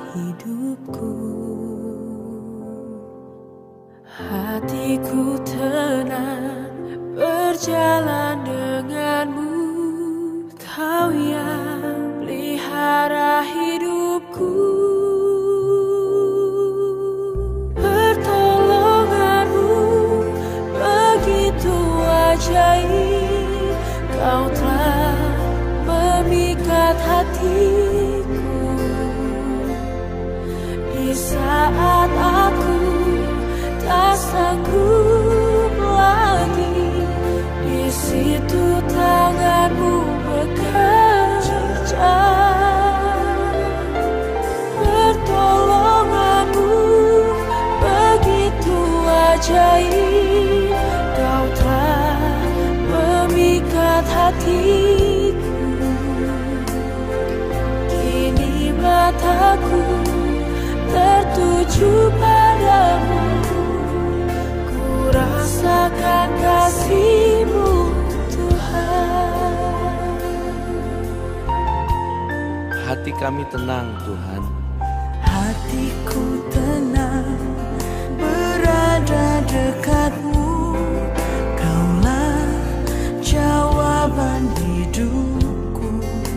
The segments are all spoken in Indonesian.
hidupku. Hatiku tenang berjalan denganmu, Kau yang pelihara hidupku. Pertolonganmu begitu ajaib, Kau telah memikat hatiku. Di saat aku tak sanggup lagi, di situ tanganmu bekerja. Pertolonganmu begitu ajaib, Kau telah memikat hatiku. Kini mataku tertuju padamu, ku rasakan kasih-Mu Tuhan. Hati kami tenang Tuhan. Hatiku tenang berada dekat-Mu, Kaulah jawaban hidupku.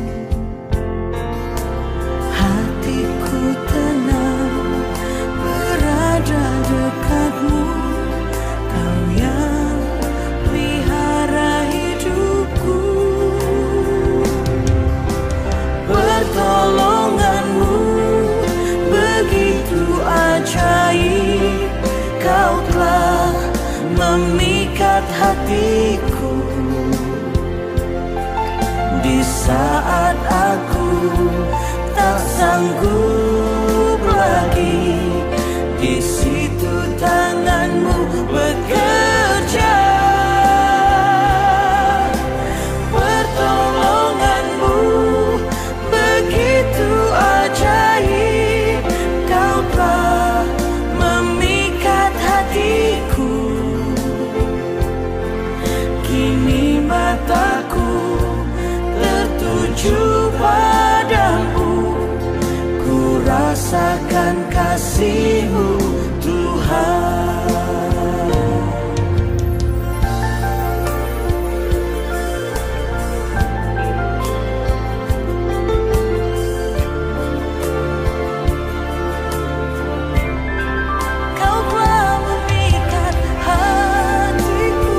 Hatiku tenang berada dekat-Mu, Kau yang pelihara hidupku. Pertolongan-Mu begitu ajaib, Kau telah memikat hatiku. Di saat aku tak sanggup lagi, di situ tangan-Mu bekerja. Pertolongan-Mu begitu ajaib, Kau telah memikat hatiku. Kini mataku tertuju padamu, ku rasakan kasih-Mu Tuhan. Kau telah memikat hatiku.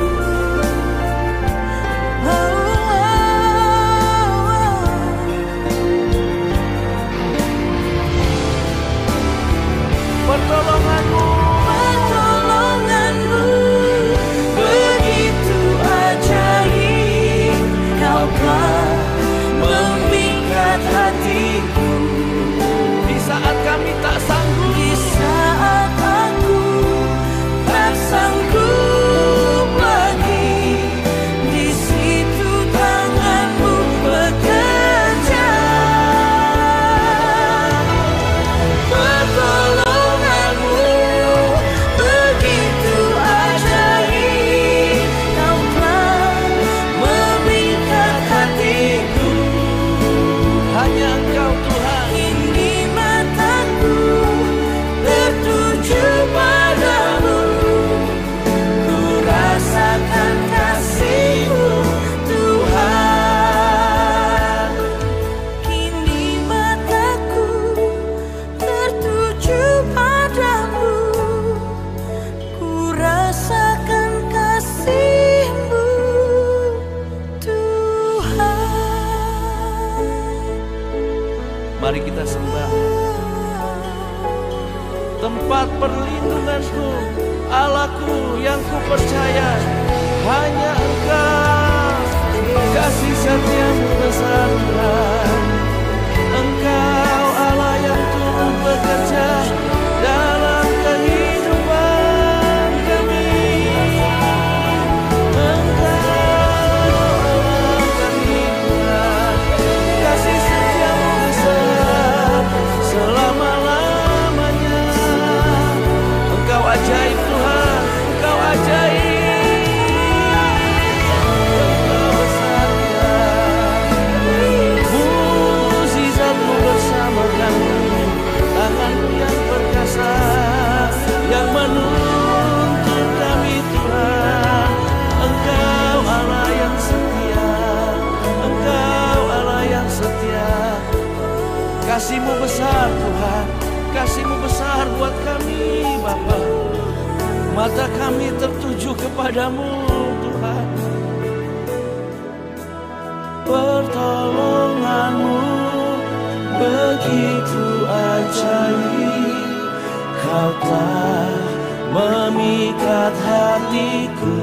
Pertolongan-Mu begitu ajaib, Kau telah memikat hatiku. di saat kami tak sanggup, Di saat aku tak sanggup lagi, di situ tangan-Mu bekerja. Pertolongan-Mu begitu ajaib, Kau telah memikat hatiku. hanya Engkau Tuhan. Kini mataku tertuju padamu, ku rasakan kasih-Mu Tuhan. Kini mataku tertuju padamu, ku rasakan kasih-Mu Tuhan. Mari kita sembah. Tempat perlindunganku, Allahku yang ku percaya, hanya Engkau. Kasih setia-Mu besar Tuhan. Engkau Allah yang turut bekerja dalam kehidupan kami. Engkau Allah kami Tuhan. Kasih setia-Mu besar selama-lamanya. Engkau ajaib Tuhan, Engkau ajaib. Engkau besar Tuhan. Kasih-Mu besar Tuhan, kasih-Mu besar buat kami Bapa. Mata kami tertuju kepadamu Tuhan. Pertolongan-Mu begitu ajaib, Kau telah memikat hatiku.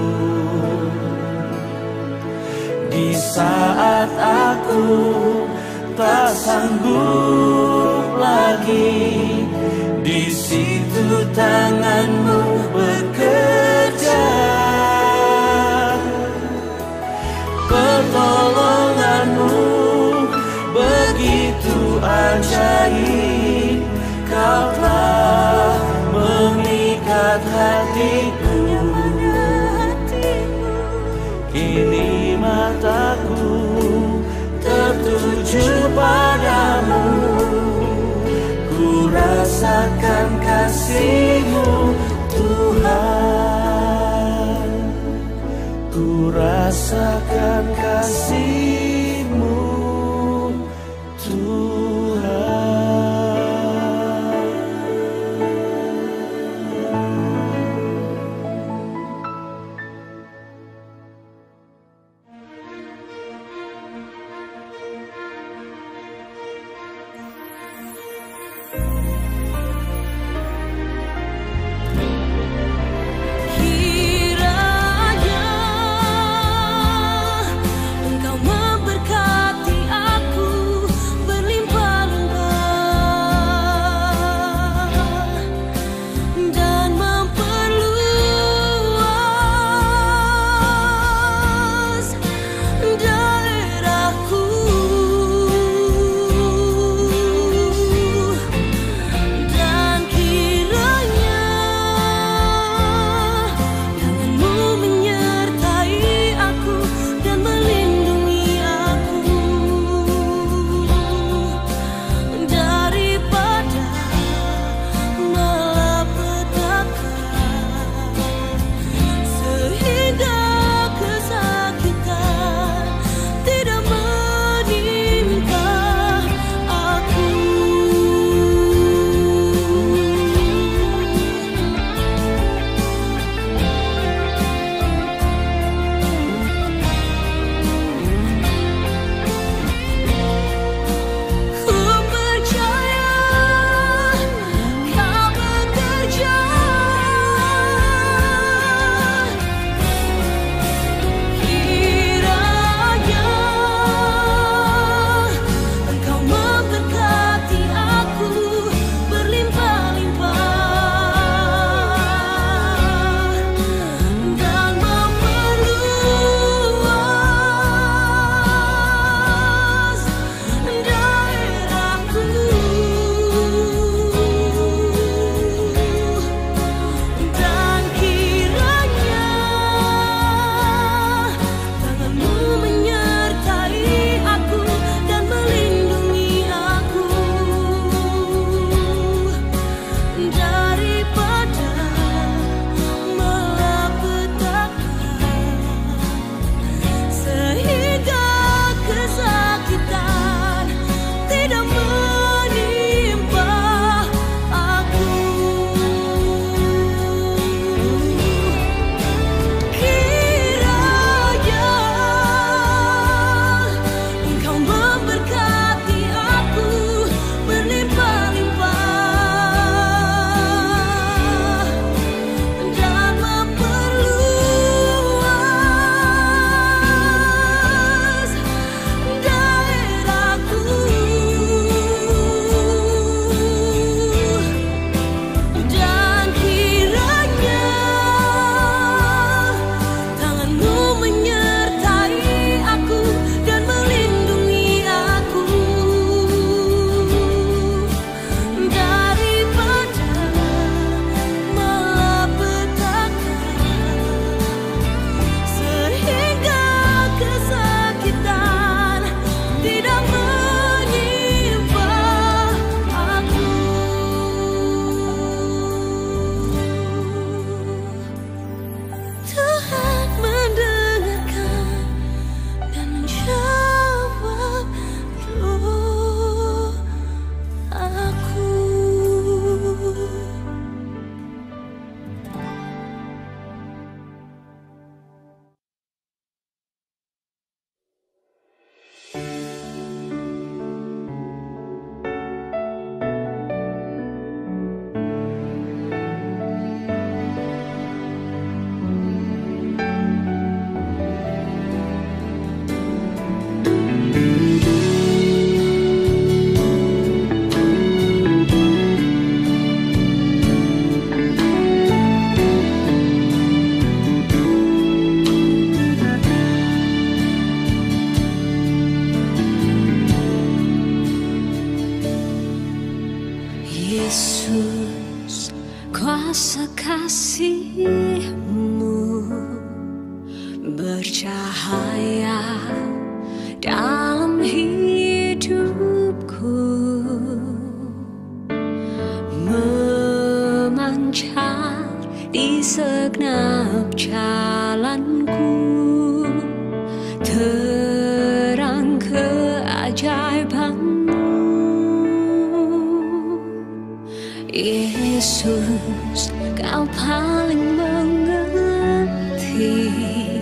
Di saat aku tak sanggup lagi, di situ tangan-Mu bekerja. Pertolongan-Mu begitu ajaib, Kau telah memikat hatiku. Kini mataku tertuju padamu, ku rasakan kasih-Mu Tuhan, ku rasakan kasih-Mu Tuhan. Kiranya Engkau memberi Yesus, kuasa kasih-Mu bercahaya dalam hidupku, memancar di segenap jalanku, terang keajaiban-Mu. Yesus, Kau paling mengerti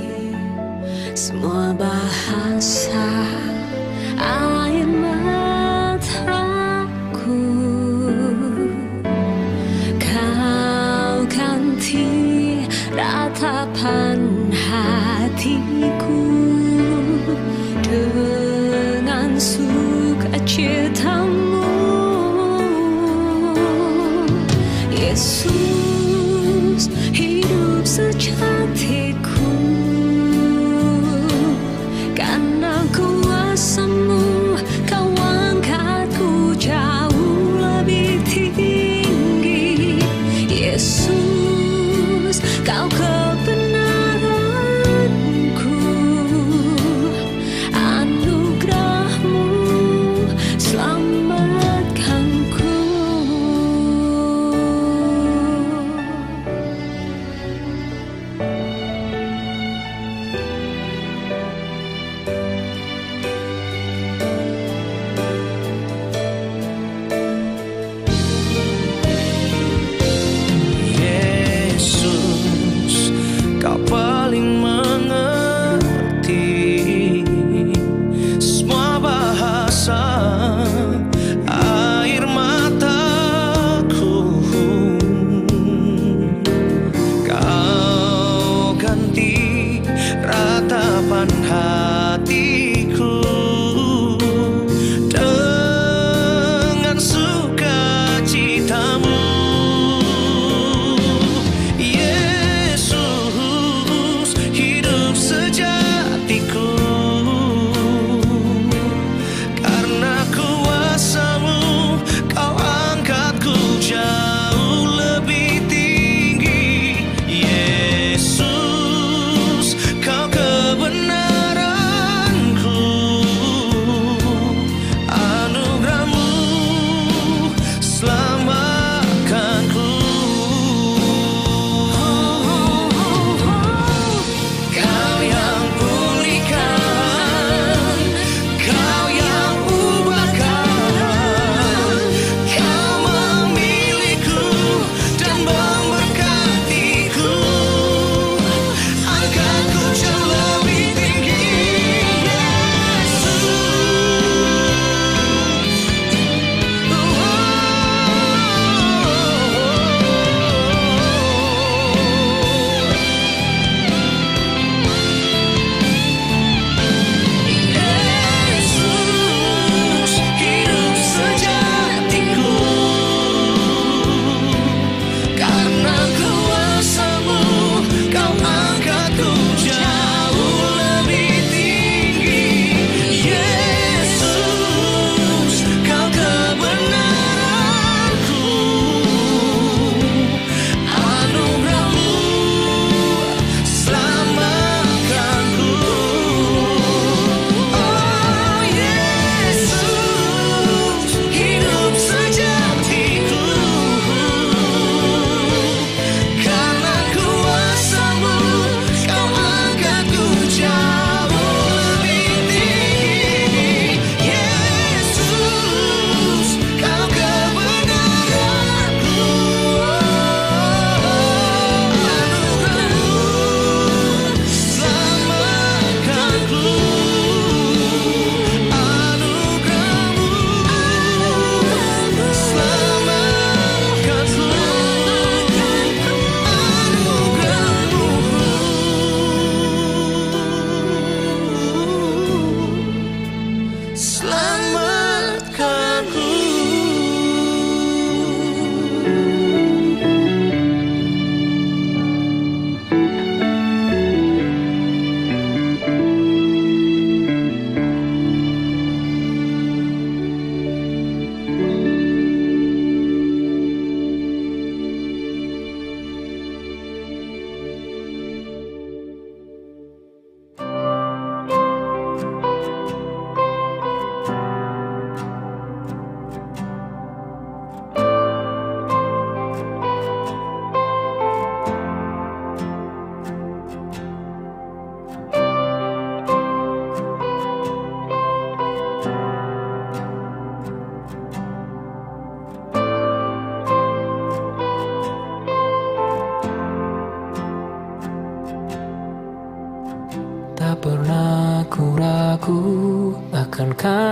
semua bahasa air mataku. Kau ganti ratapan hatiku dengan sukacita-Mu. Yesus,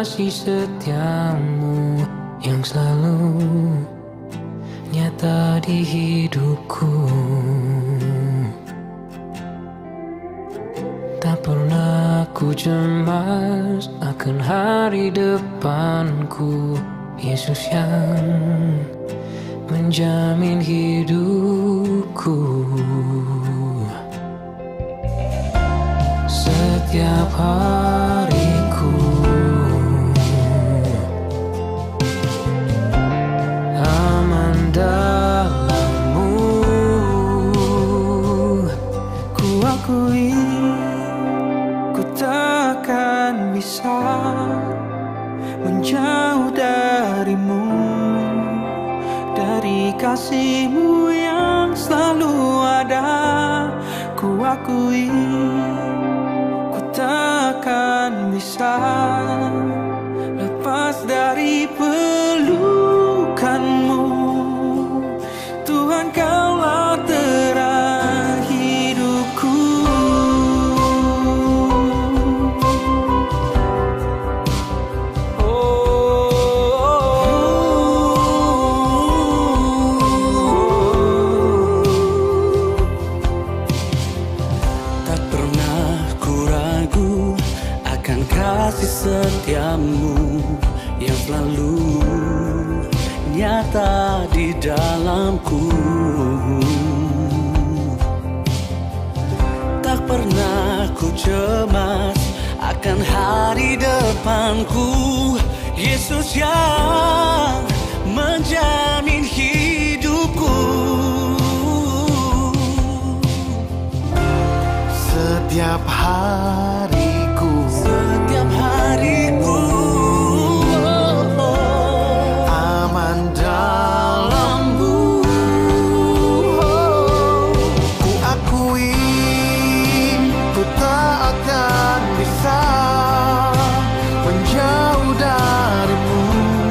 kasih setiamu yang selalu nyata di hidupku. Tak pernah ku cemas akan hari depanku. Yesus yang menjamin hidupku. Setiap hariku aman dalam-Mu. Ku akui ku takkan bisa menjauh dari-Mu, dari kasih-Mu yang selalu ada. Ku akui ku takkan bisa lepas dari pelukan-Mu. Tuhan, Kaulah terang hidupku. Kasih setiamu yang selalu nyata di dalamku. Tak pernah ku cemas akan hari depanku. Yesus yang menjamin hidupku. Setiap hariku aman dalam-Mu. Ku akui ku tak akan bisa menjauh dari-Mu,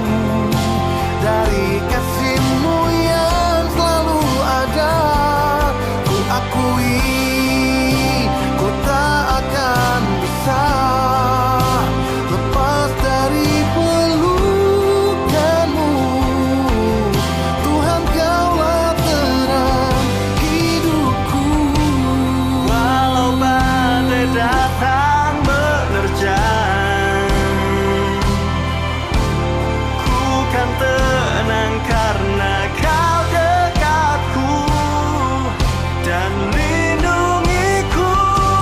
dari kasih-Mu yang selalu ada. Ku akui ku tak akan bisa lepas dari pelukan-Mu. Tuhan, Kaulah terang hidupku. Walau badai datang menerjang, ku kan tenang karena Kau dekatku dan lindungiku.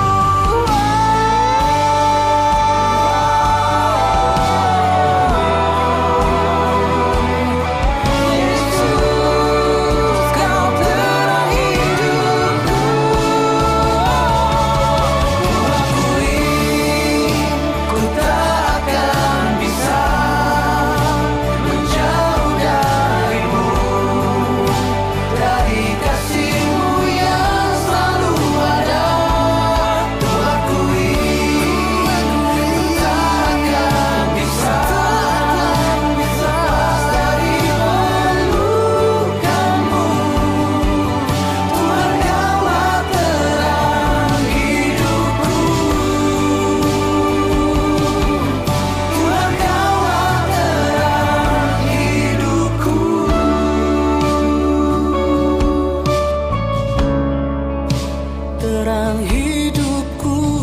Terang hidupku.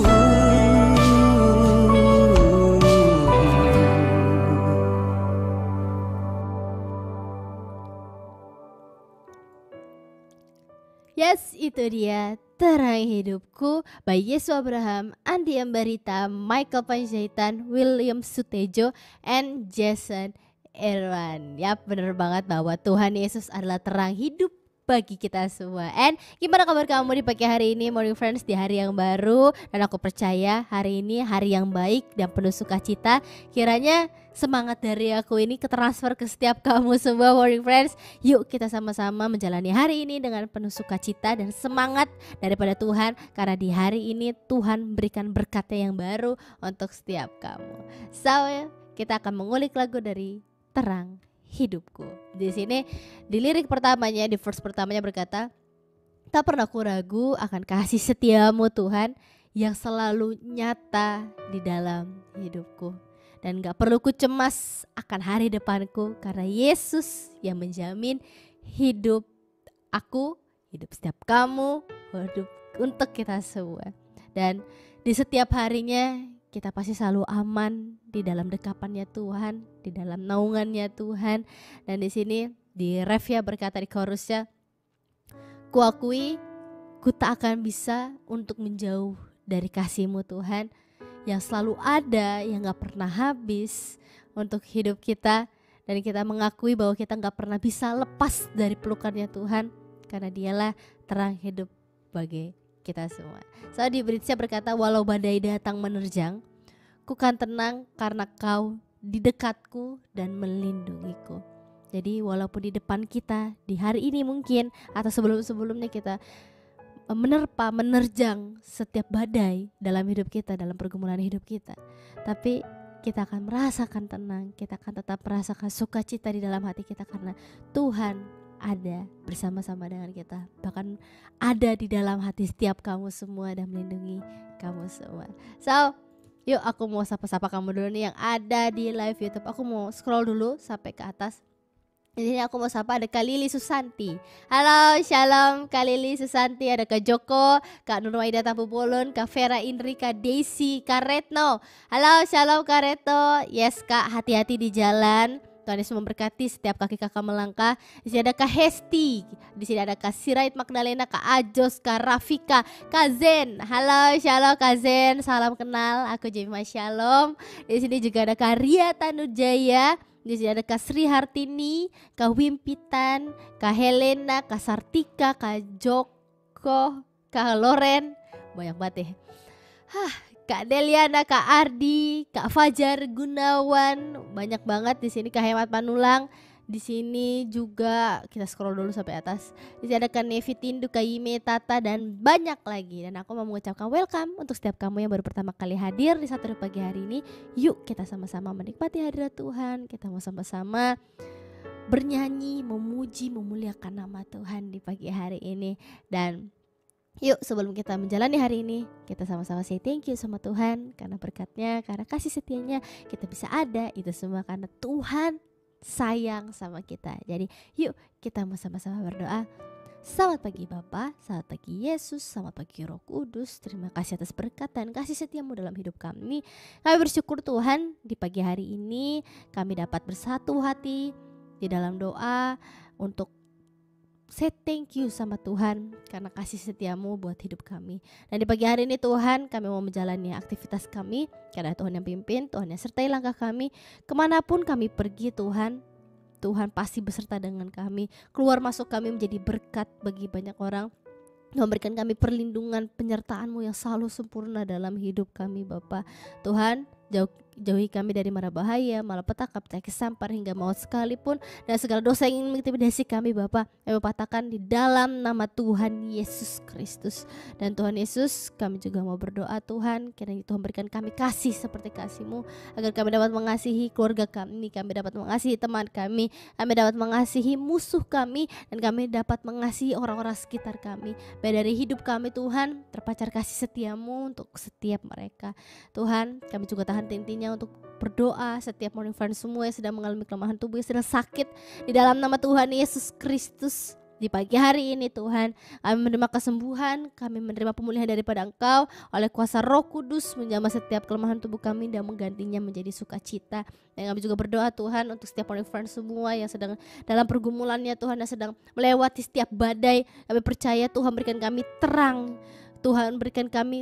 Yes, itu dia Terang Hidupku by Yesu Abraham, Andi Ambarita, Michael Panjaitan, William Sutejo, and Jason Irwan. Yap, bener banget bahwa Tuhan Yesus adalah terang hidup bagi kita semua. And gimana kabar kamu di pagi hari ini, Morning Friends, di hari yang baru? Dan aku percaya hari ini hari yang baik dan penuh sukacita. Kiranya semangat dari aku ini ketransfer ke setiap kamu semua, Morning Friends. Yuk kita sama-sama menjalani hari ini dengan penuh sukacita dan semangat daripada Tuhan, karena di hari ini Tuhan berikan berkatnya yang baru untuk setiap kamu. So, kita akan mengulik lagu dari Terang Hidupku. Di sini di lirik pertamanya, di verse pertamanya berkata, tak pernah ku ragu akan kasih setiamu Tuhan yang selalu nyata di dalam hidupku. Dan gak perlu ku cemas akan hari depanku, karena Yesus yang menjamin hidup aku, hidup setiap kamu, hidup untuk kita semua. Dan di setiap harinya kita pasti selalu aman di dalam dekapannya Tuhan, di dalam naungannya Tuhan. Dan di sini di refnya berkata di chorusnya, kuakui ku tak akan bisa untuk menjauh dari kasih-Mu Tuhan, yang selalu ada, yang gak pernah habis untuk hidup kita. Dan kita mengakui bahwa kita gak pernah bisa lepas dari pelukannya Tuhan, karena Dialah terang hidup bagi kita semua. So di bridge-nya berkata, walau badai datang menerjang, ku kan tenang karena Kau di dekatku dan melindungiku. Jadi walaupun di depan kita di hari ini mungkin atau sebelum-sebelumnya kita menerjang setiap badai dalam hidup kita, dalam pergumulan hidup kita, tapi kita akan merasakan tenang, kita akan tetap merasakan sukacita di dalam hati kita, karena Tuhan ada bersama-sama dengan kita, bahkan ada di dalam hati setiap kamu semua dan melindungi kamu semua. So yuk, aku mau sapa-sapa kamu dulu nih yang ada di live YouTube. Aku mau scroll dulu sampai ke atas. Di sini aku mau sapa ada Kak Lili Susanti. Halo, shalom Kak Lili Susanti. Ada Kak Joko, Kak Nurwaida Tambupulun, Kak Vera Indri, Kak Desi, Kak Retno. Halo, shalom Kak Retno. Yes Kak, hati-hati di jalan. Tuhan Yesus memberkati setiap kaki kakak melangkah. Di sini ada Kak Hesti, di sini ada Kak Sirait Magdalena, Kak Ajos, Kak Rafika, Kak Zen. Halo, shalom Kak Zen. Salam kenal, aku Jemima Shalom. Di sini juga ada Kak Ria Tanujaya. Di sini ada Kak Sri Hartini, Kak Wimpitan, Kak Helena, Kak Sartika, Kak Joko, Kak Loren. Banyak banget ya. Kak Deliana, Kak Ardi, Kak Fajar Gunawan, banyak banget di sini. Kak Hemat Panulang, di sini juga kita scroll dulu sampai atas. Di sini ada Kak Nevi Tindu, Kak Yime Tata, dan banyak lagi. Dan aku mau mengucapkan welcome untuk setiap kamu yang baru pertama kali hadir di Satu Pagi hari ini. Yuk kita sama-sama menikmati hadirat Tuhan. Kita mau sama-sama bernyanyi, memuji, memuliakan nama Tuhan di pagi hari ini. Dan yuk, sebelum kita menjalani hari ini, kita sama-sama say thank you sama Tuhan, karena berkatnya, karena kasih setianya kita bisa ada. Itu semua karena Tuhan sayang sama kita. Jadi yuk kita mau sama-sama berdoa. Selamat pagi Bapa, selamat pagi Yesus, selamat pagi Roh Kudus. Terima kasih atas berkat dan kasih setiamu dalam hidup kami. Kami bersyukur Tuhan, di pagi hari ini kami dapat bersatu hati di dalam doa untuk say thank you sama Tuhan karena kasih setiamu buat hidup kami. Dan di pagi hari ini Tuhan, kami mau menjalani aktivitas kami, karena Tuhan yang pimpin, Tuhan yang sertai langkah kami. Kemanapun kami pergi Tuhan, Tuhan pasti beserta dengan kami. Keluar masuk kami menjadi berkat bagi banyak orang. Memberikan kami perlindungan, penyertaan-Mu yang selalu sempurna dalam hidup kami Bapa. Tuhan, jauhi kami dari mara bahaya, malapetaka, penyakit sampar hingga maut sekalipun, dan segala dosa yang ingin mengintimidasi kami Bapa. Kami patahkan di dalam nama Tuhan Yesus Kristus. Dan Tuhan Yesus, kami juga mau berdoa Tuhan, kiranya Tuhan berikan kami kasih seperti kasih-Mu, agar kami dapat mengasihi keluarga kami dapat mengasihi teman kami dapat mengasihi musuh kami, dan kami dapat mengasihi orang-orang sekitar kami. Baik dari hidup kami Tuhan, terpancar kasih setiamu untuk setiap mereka. Tuhan, kami juga tahan intinya untuk berdoa setiap morning friend semua yang sedang mengalami kelemahan tubuh, yang sedang sakit, di dalam nama Tuhan Yesus Kristus. Di pagi hari ini Tuhan, kami menerima kesembuhan, kami menerima pemulihan daripada Engkau oleh kuasa Roh Kudus, menjamah setiap kelemahan tubuh kami dan menggantinya menjadi sukacita. Dan kami juga berdoa Tuhan untuk setiap morning friend semua yang sedang dalam pergumulannya Tuhan, yang sedang melewati setiap badai. Kami percaya Tuhan berikan kami terang, Tuhan berikan kami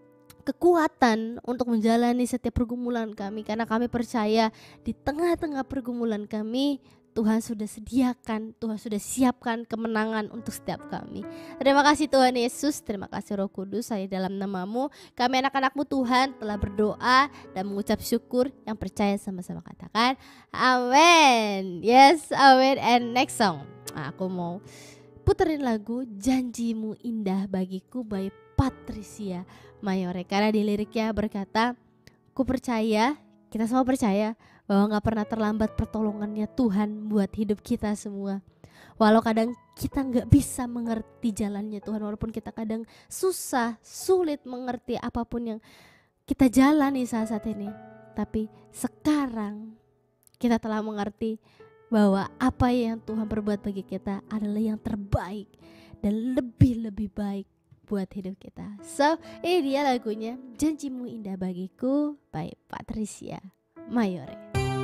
kekuatan untuk menjalani setiap pergumulan kami, karena kami percaya di tengah-tengah pergumulan kami Tuhan sudah sediakan, Tuhan sudah siapkan kemenangan untuk setiap kami. Terima kasih Tuhan Yesus, terima kasih Roh Kudus. Saya dalam nama-Mu, kami anak-anak-Mu Tuhan telah berdoa dan mengucap syukur. Yang percaya sama-sama katakan amin. Yes, amin. And next song, aku mau puterin lagu Janji-Mu Indah Bagiku by Patricia Mayore, karena di liriknya berkata, ku percaya, kita semua percaya bahwa gak pernah terlambat pertolongannya Tuhan buat hidup kita semua. Walau kadang kita gak bisa mengerti jalannya Tuhan, walaupun kita kadang susah, sulit mengerti apapun yang kita jalani saat ini, Tapi sekarang kita telah mengerti bahwa apa yang Tuhan perbuat bagi kita adalah yang terbaik dan lebih-lebih baik buat hidup kita. So, ini dia lagunya Janjimu Indah Bagiku by Patricia Mayore.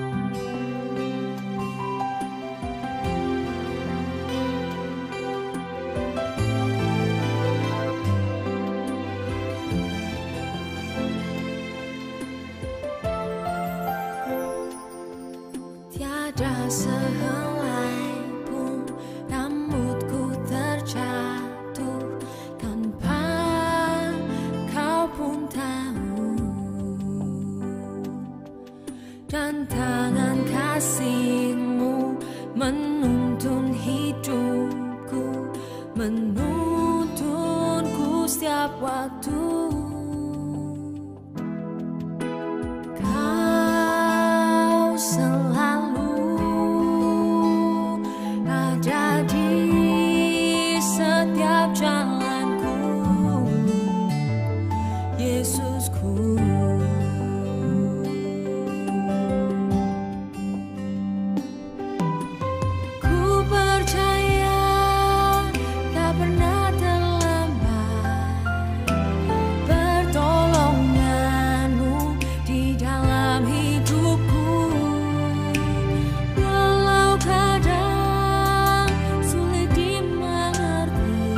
Tiada sehelai pun rambutku terjatuh tanpa kau pun tahu, dan tangan kasih-Mu menuntun hidupku, menuntunku setiap waktu. Kau selalu ada di setiap jalanku, Yesusku. Ku percaya tak pernah terlambat pertolongan-Mu di dalam hidupku. Walau kadang sulit dimengerti,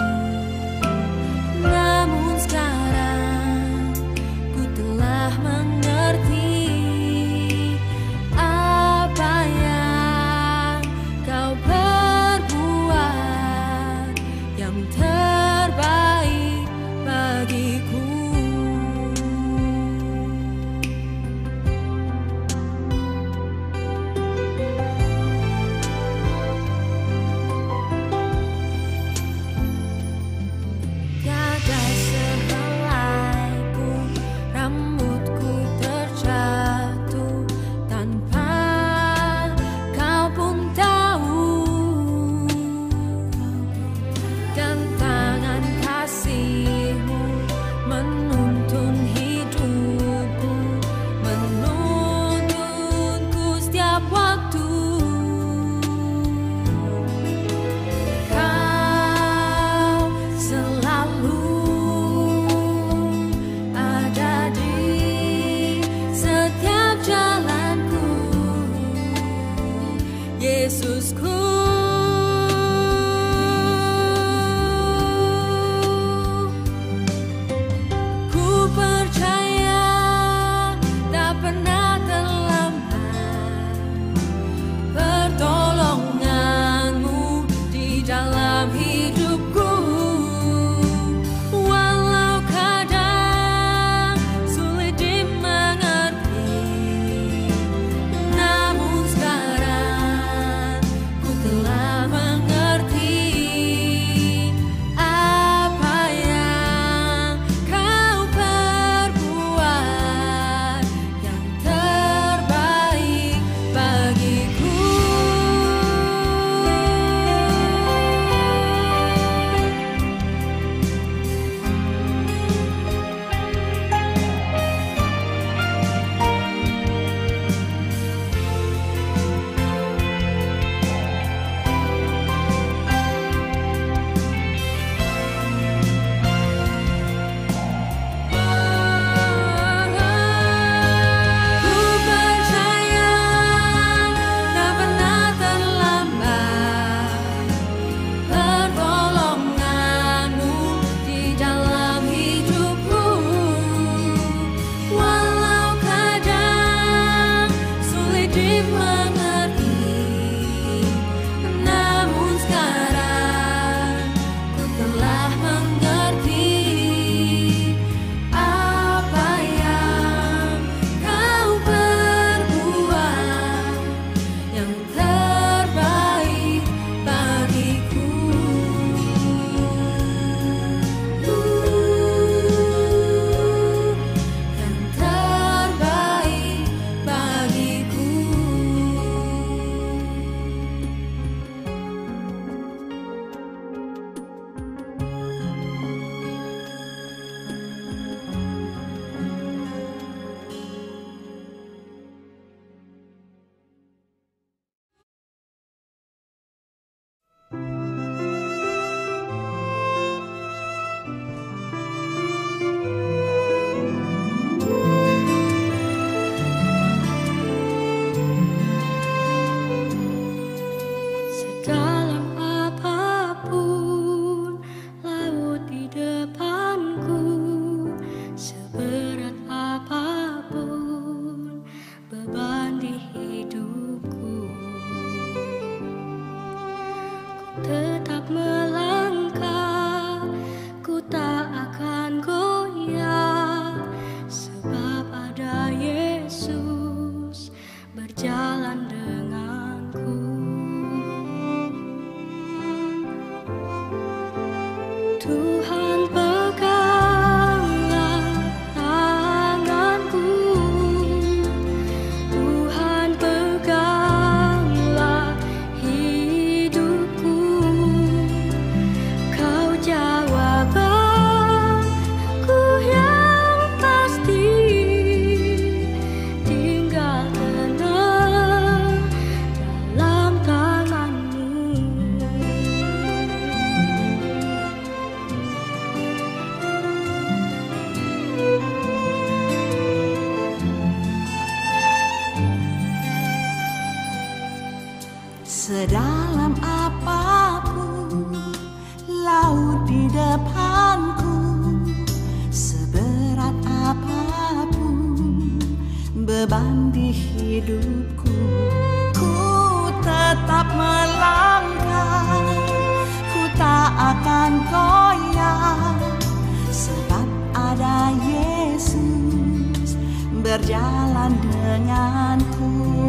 namun sekarang ku telah mengerti apa yang Kau perbuat yang terbaik bagiku. Tiada sehelai pun rambutku terjatuh tanpa Kau pun tahu, dan tangan kasih-Mu menuntun hidupku, menuntunku setiap waktu. Kau selalu ada di setiap jalanku, Yesusku. Ku percaya tak pernah terlambat pertolongan-Mu di dalam hidupku. Walau kadang sulit dimengerti, namun sekarang ku Tuhan peganglah tanganku, Tuhan peganglah hidupku. Kau jawab aku yang pasti, tinggal tenang dalam tanganmu. Sedalam apapun laut di depanku, seberat apapun beban di hidupku, ku tetap melangkah, ku tak akan goyah, sebab ada Yesus berjalan denganku.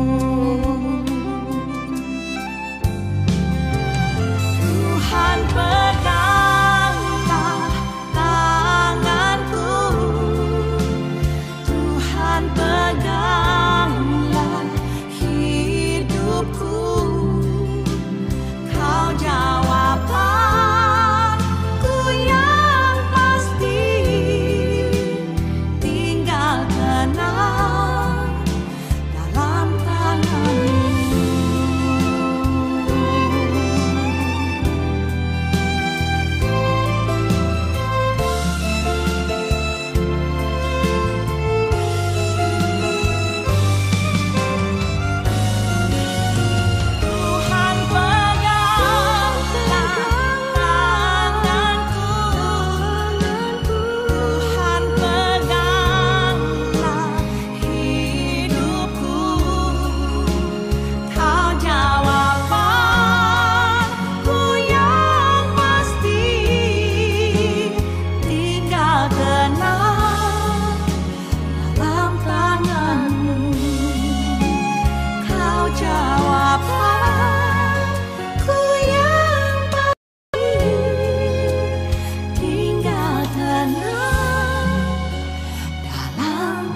Tuhan peganglah tanganku, Tuhan peganglah hidupku. Kau jawab aku yang pasti, tinggal tenang dalam tanganmu. Tuhan peganglah tanganku, Tuhan peganglah hidupku. Kau jawab aku yang pasti, tinggal tenang dalam tanganmu. Kau jawab aku yang pasti, tinggal tenang dalam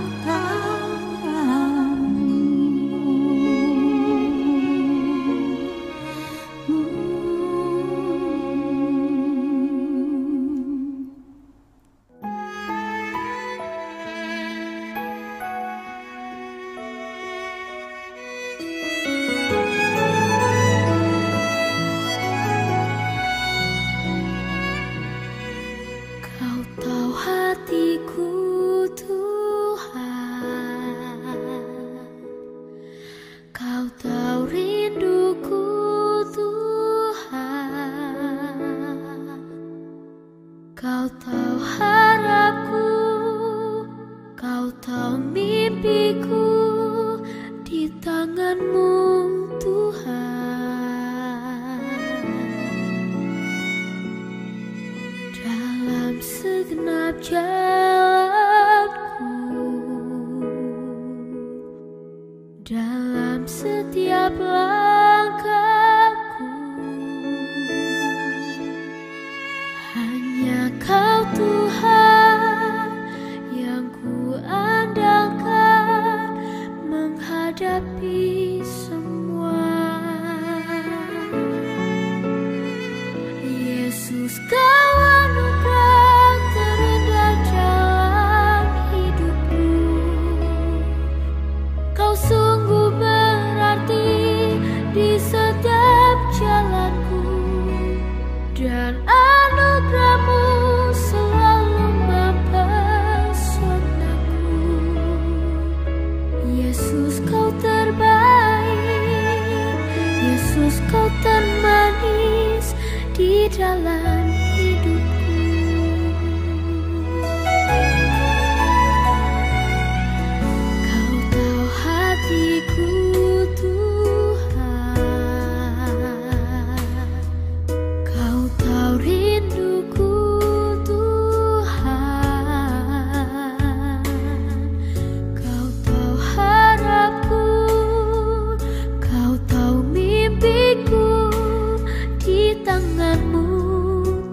Kau tahu hatiku, Tuhan. Kau tahu rinduku, Tuhan. Kau tahu harapku, Kau tahu mimpiku di tangan-Mu, Tuhan. Dalam segenap jalanku, dalam setiap langkahku, hanya Kau Tuhan yang ku andalkan menghadapi semua. Yesus, Kau anugerah terindah dalam hidupku. Kau sungguh berarti di setiap jalanku, dan anugerah-Mu selalu mempesonaku. Yesus, Kau terbaik, Yesus, Kau termanis di dalam hidupku. Kau tahu hatiku, Tuhan. Kau tahu rinduku, Tuhan. Kau tahu harapku, Kau tahu mimpiku di tangan-Mu,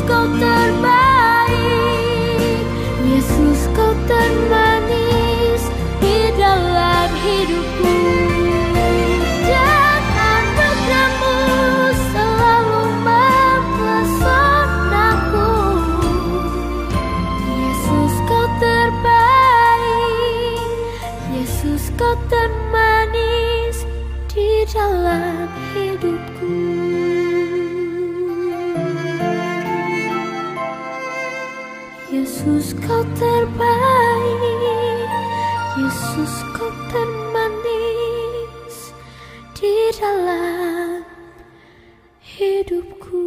kau terbaik, Yesus kau termanis di dalam hidupku. Dan anugerahmu selalu mempesonaku, Yesus kau terbaik, Yesus kau termanis di dalam hidupku. Yesus kau terbaik, Yesus kau termanis di dalam hidupku.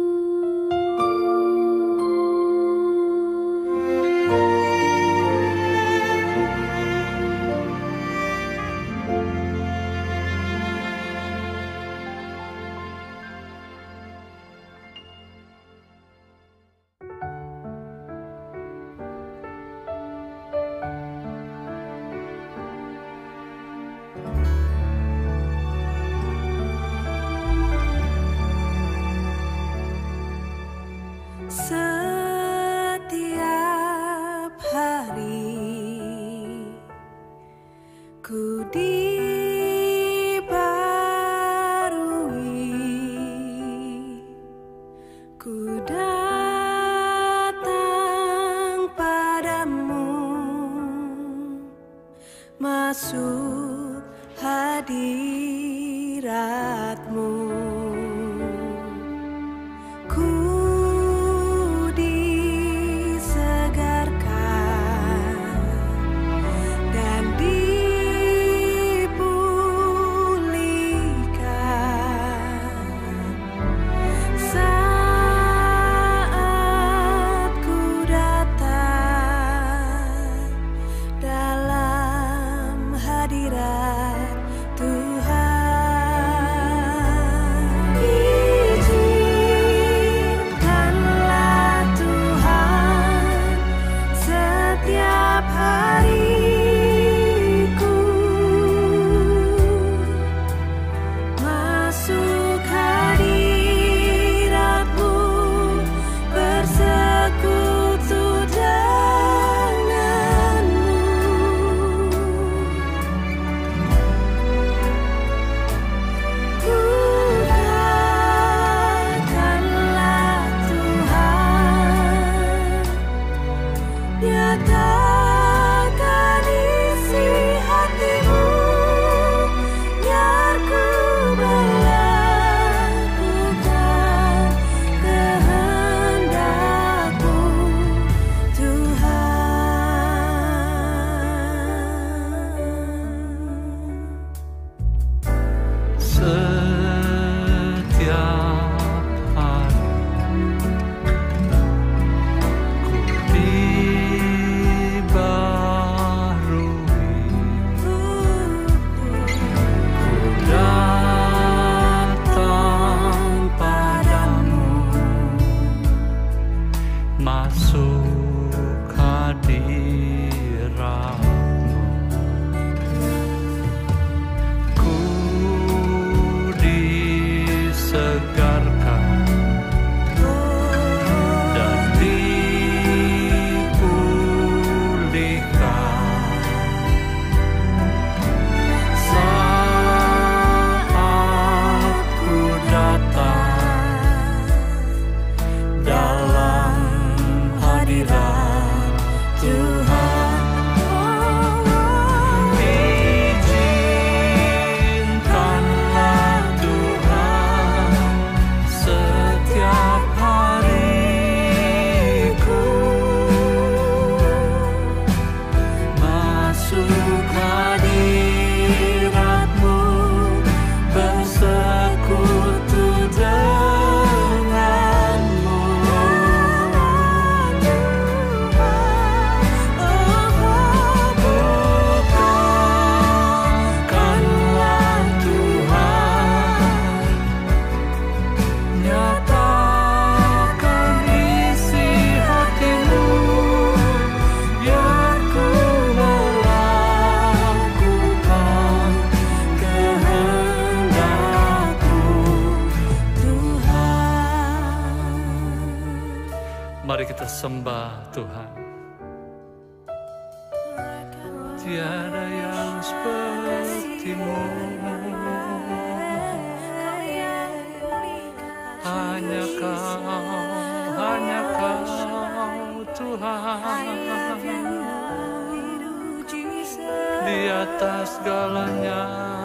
Setiap hari ku dibarui, ku datang padamu, masuk hadiratmu. Mari kita sembah Tuhan. Tiada yang seperti-Mu, hanya Kau Tuhan, di atas segalanya.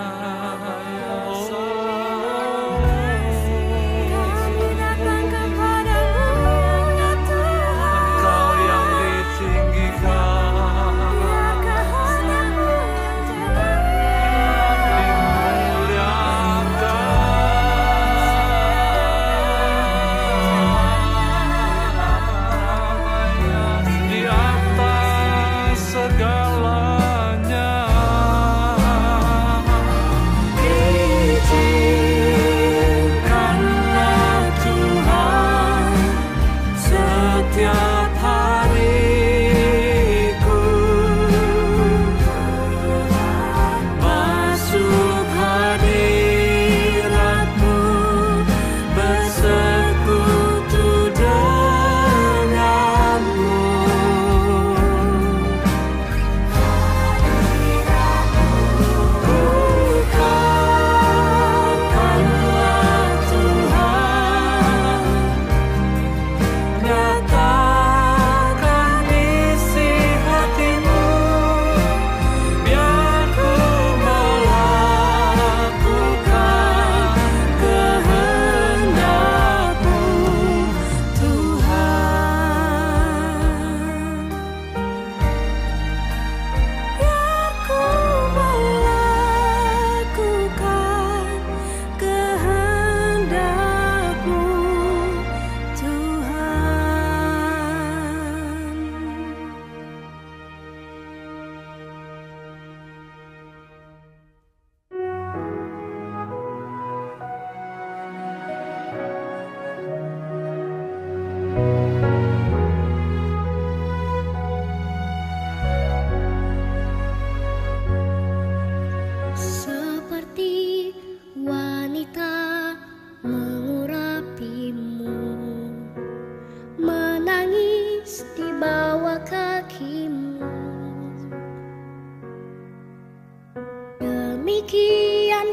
Demikian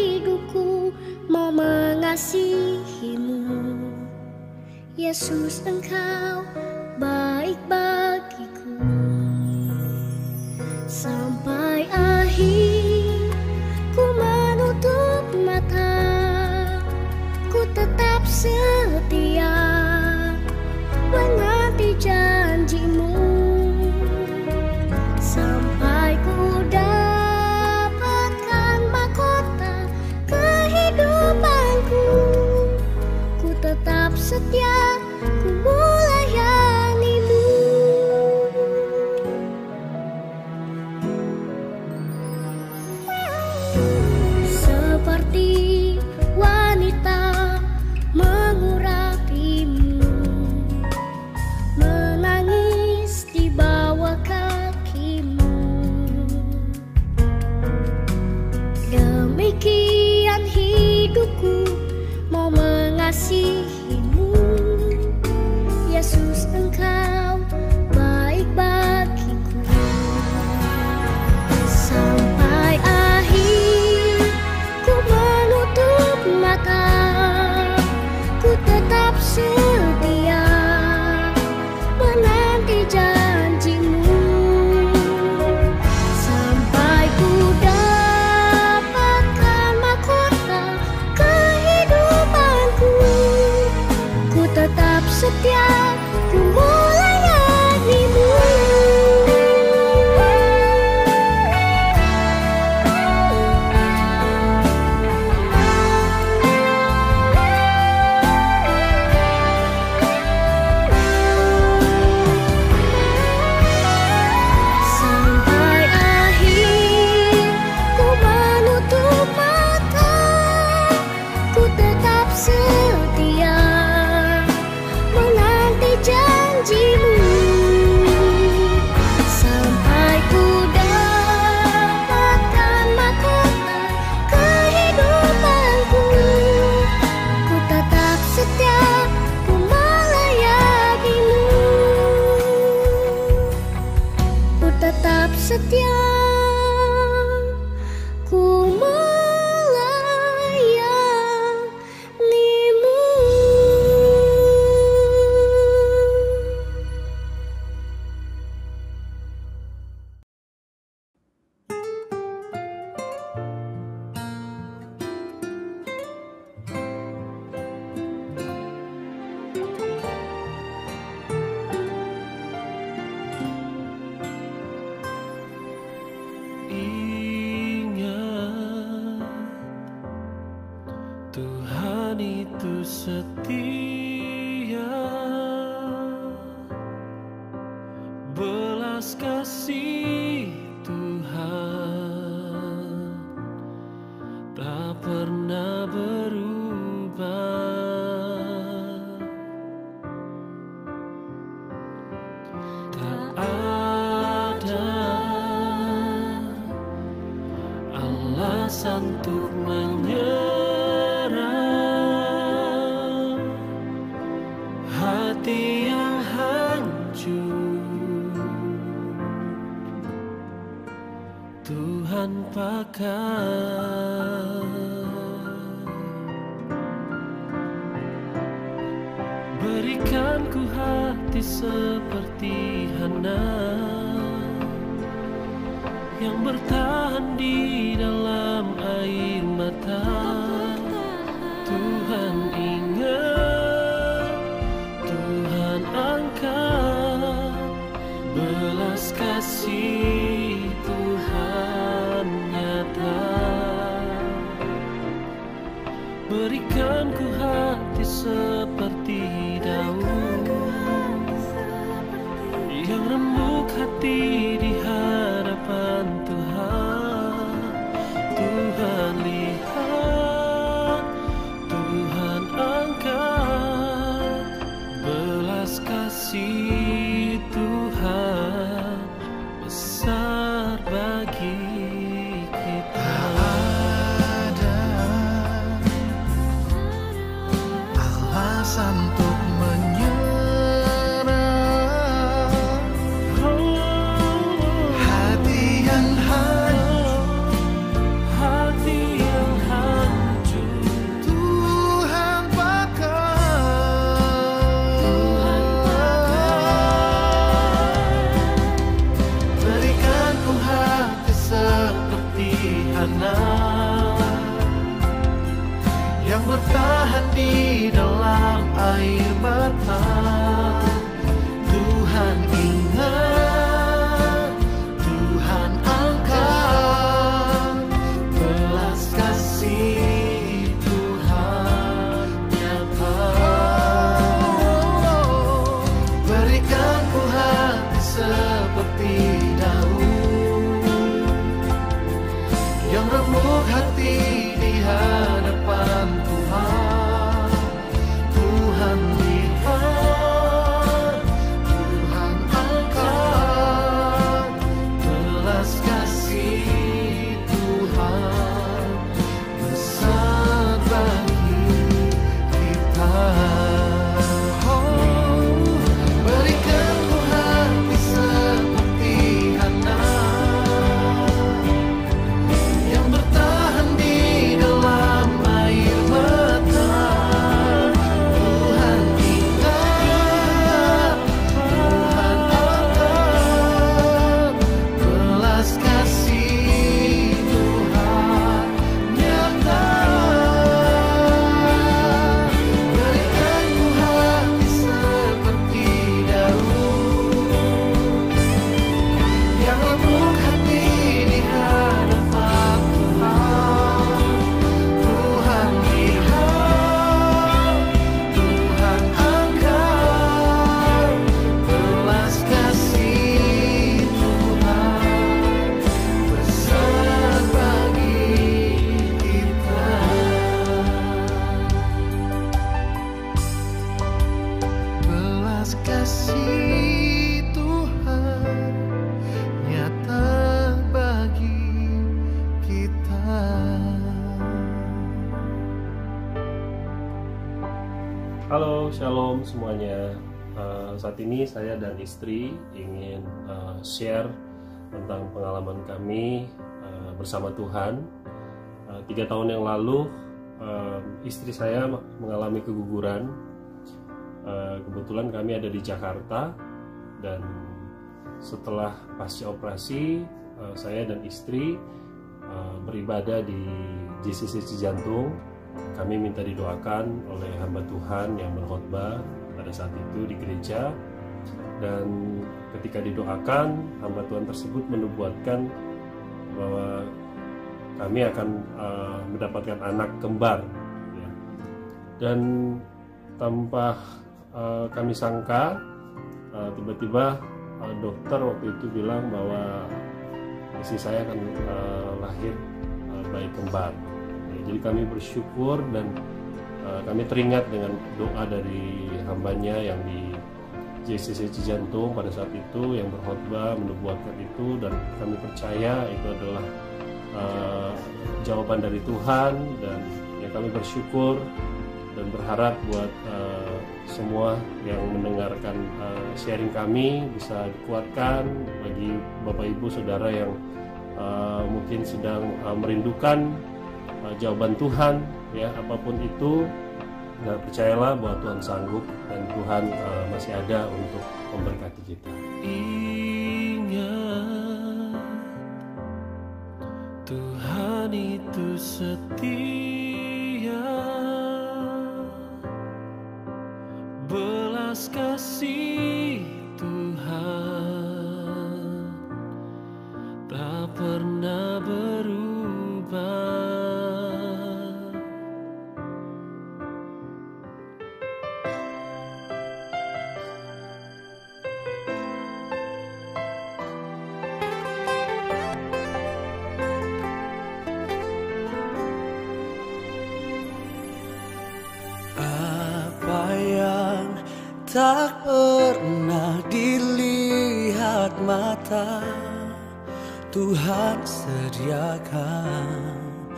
hidupku mau mengasihi-Mu, Yesus, Engkau baik bagiku. Sampai akhir ku menutup mata, ku tetap setia menanti janji-Mu. Sampai ku dapatkan mahkota kehidupanku, ku tetap setia, ku melayani-Mu. Seperti wanita mengurapi-Mu, menangis di bawah kaki-Mu. Demikian hidupku mau mengasihi-Mu, Yesus, Engkau baik bagiku. Sampai akhir ku menutup mata, ku tetap setia menanti janji-Mu. Sampai ku dapatkan mahkota kehidupanku, ku tetap setia, ku melayani-Mu. Sampai akhir ku menutup mata, ku tetap setia menanti janji-Mu. Sampai ku dapatkan mahkota kehidupanku, ku tetap setia, ku melayani-Mu. setia ku melayanimu. Ingat, Tuhan itu setia, belas kasih Tuhan tak pernah berubah. Tak ada alasan untuk menyerah, hati yang hancur Tuhan pakai. Berikan ku hati seperti Hana yang bertahan di dalam air mata. Tuhan ingat, Tuhan angkat, belas kasih Tuhan nyata. Berikan ku hati seperti Daud yang remuk hati di hadapan Tuhan. Tuhan lihat, Tuhan angkat, belas kasih Tuhan besar bagi kita. Alasan untuk menyerah, hati yang hancur Tuhan pakai. Berikan ku hati seperti Hana yang bertahan di dalam air mata. Tuhan ingat, Tuhan angkat, belas kasih Tuhan nyata. Berikan ku hati seperti Daud yang remuk hati di hadapan Tuhan. Tuhan lihat, Tuhan angkat, belas kasih Tuhan besar bagi kita. Berikan ku hati seperti Hana yang bertahan di dalam air mata. Tuhan ingat, Tuhan angkat, belas kasih Tuhan nyata. Berikan ku hati seperti Daud yang remuk hati di hadapan Tuhan. Tuhan lihat, Tuhan angkat, belas kasih Tuhan besar bagi kita. Belas kasih Tuhan nyata bagi kita. Halo, shalom semuanya. Saat ini saya dan istri ingin share tentang pengalaman kami bersama Tuhan. 3 tahun yang lalu istri saya mengalami keguguran. Kebetulan kami ada di Jakarta, dan setelah pasca operasi saya dan istri beribadah di JCC Cijantung. Kami minta didoakan oleh hamba Tuhan yang berkhotbah pada saat itu di gereja, dan ketika didoakan, hamba Tuhan tersebut menubuatkan bahwa kami akan mendapatkan anak kembar, ya. Dan tanpa kami sangka, tiba-tiba dokter waktu itu bilang bahwa istri saya akan lahir bayi kembar. Ya, jadi kami bersyukur, dan kami teringat dengan doa dari hambanya yang di JCC Cijantung pada saat itu, yang berkhotbah menubuatkan itu, dan kami percaya itu adalah jawaban dari Tuhan. Dan ya, kami bersyukur dan berharap buat semua yang mendengarkan sharing kami bisa dikuatkan. Bagi Bapak Ibu Saudara yang mungkin sedang merindukan jawaban Tuhan, ya, apapun itu, dan percayalah bahwa Tuhan sanggup dan Tuhan masih ada untuk memberkati kita. Ingat, Tuhan itu setia, belas kasih Tuhan tak pernah berubah. Tak pernah dilihat mata, Tuhan sediakan.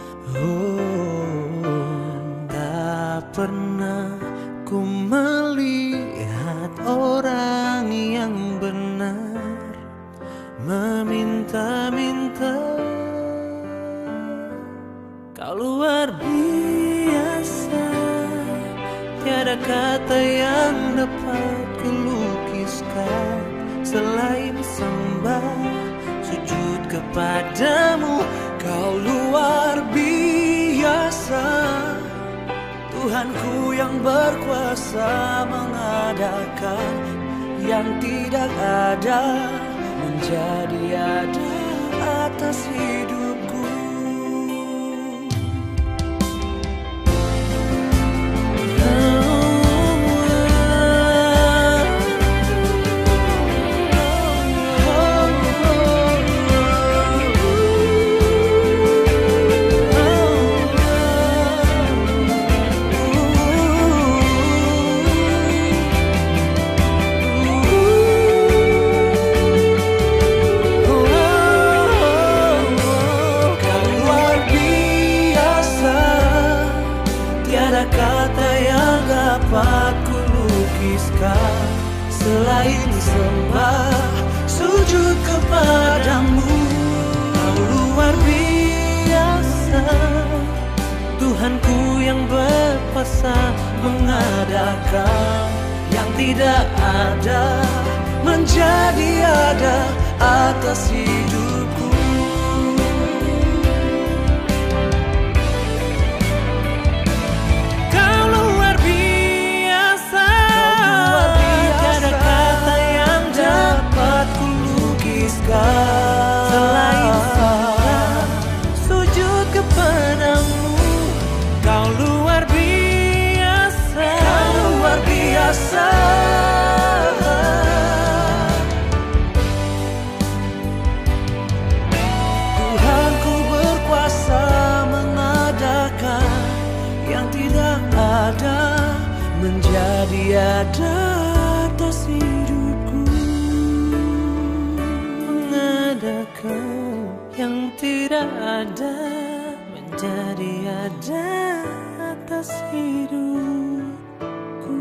Tak pernah ku melihat orang yang benar meminta-minta. Kau luar biasa, tiada kata yang dapat kulukiskan selain sembah, sujud kepadamu. Kau luar biasa, Tuhanku yang berkuasa mengadakan yang tidak ada menjadi ada atas hidupku. Selain sembah, sujud kepadamu. Kau luar biasa, Tuhanku yang berkuasa mengadakan yang tidak ada menjadi ada atas hidupku. Selain sembah, sujud kepadamu. Kau luar biasa, kau luar biasa. Tuhanku berkuasa mengadakan yang tidak ada menjadi ada atas hidupku. Yang tidak ada menjadi ada atas hidupku.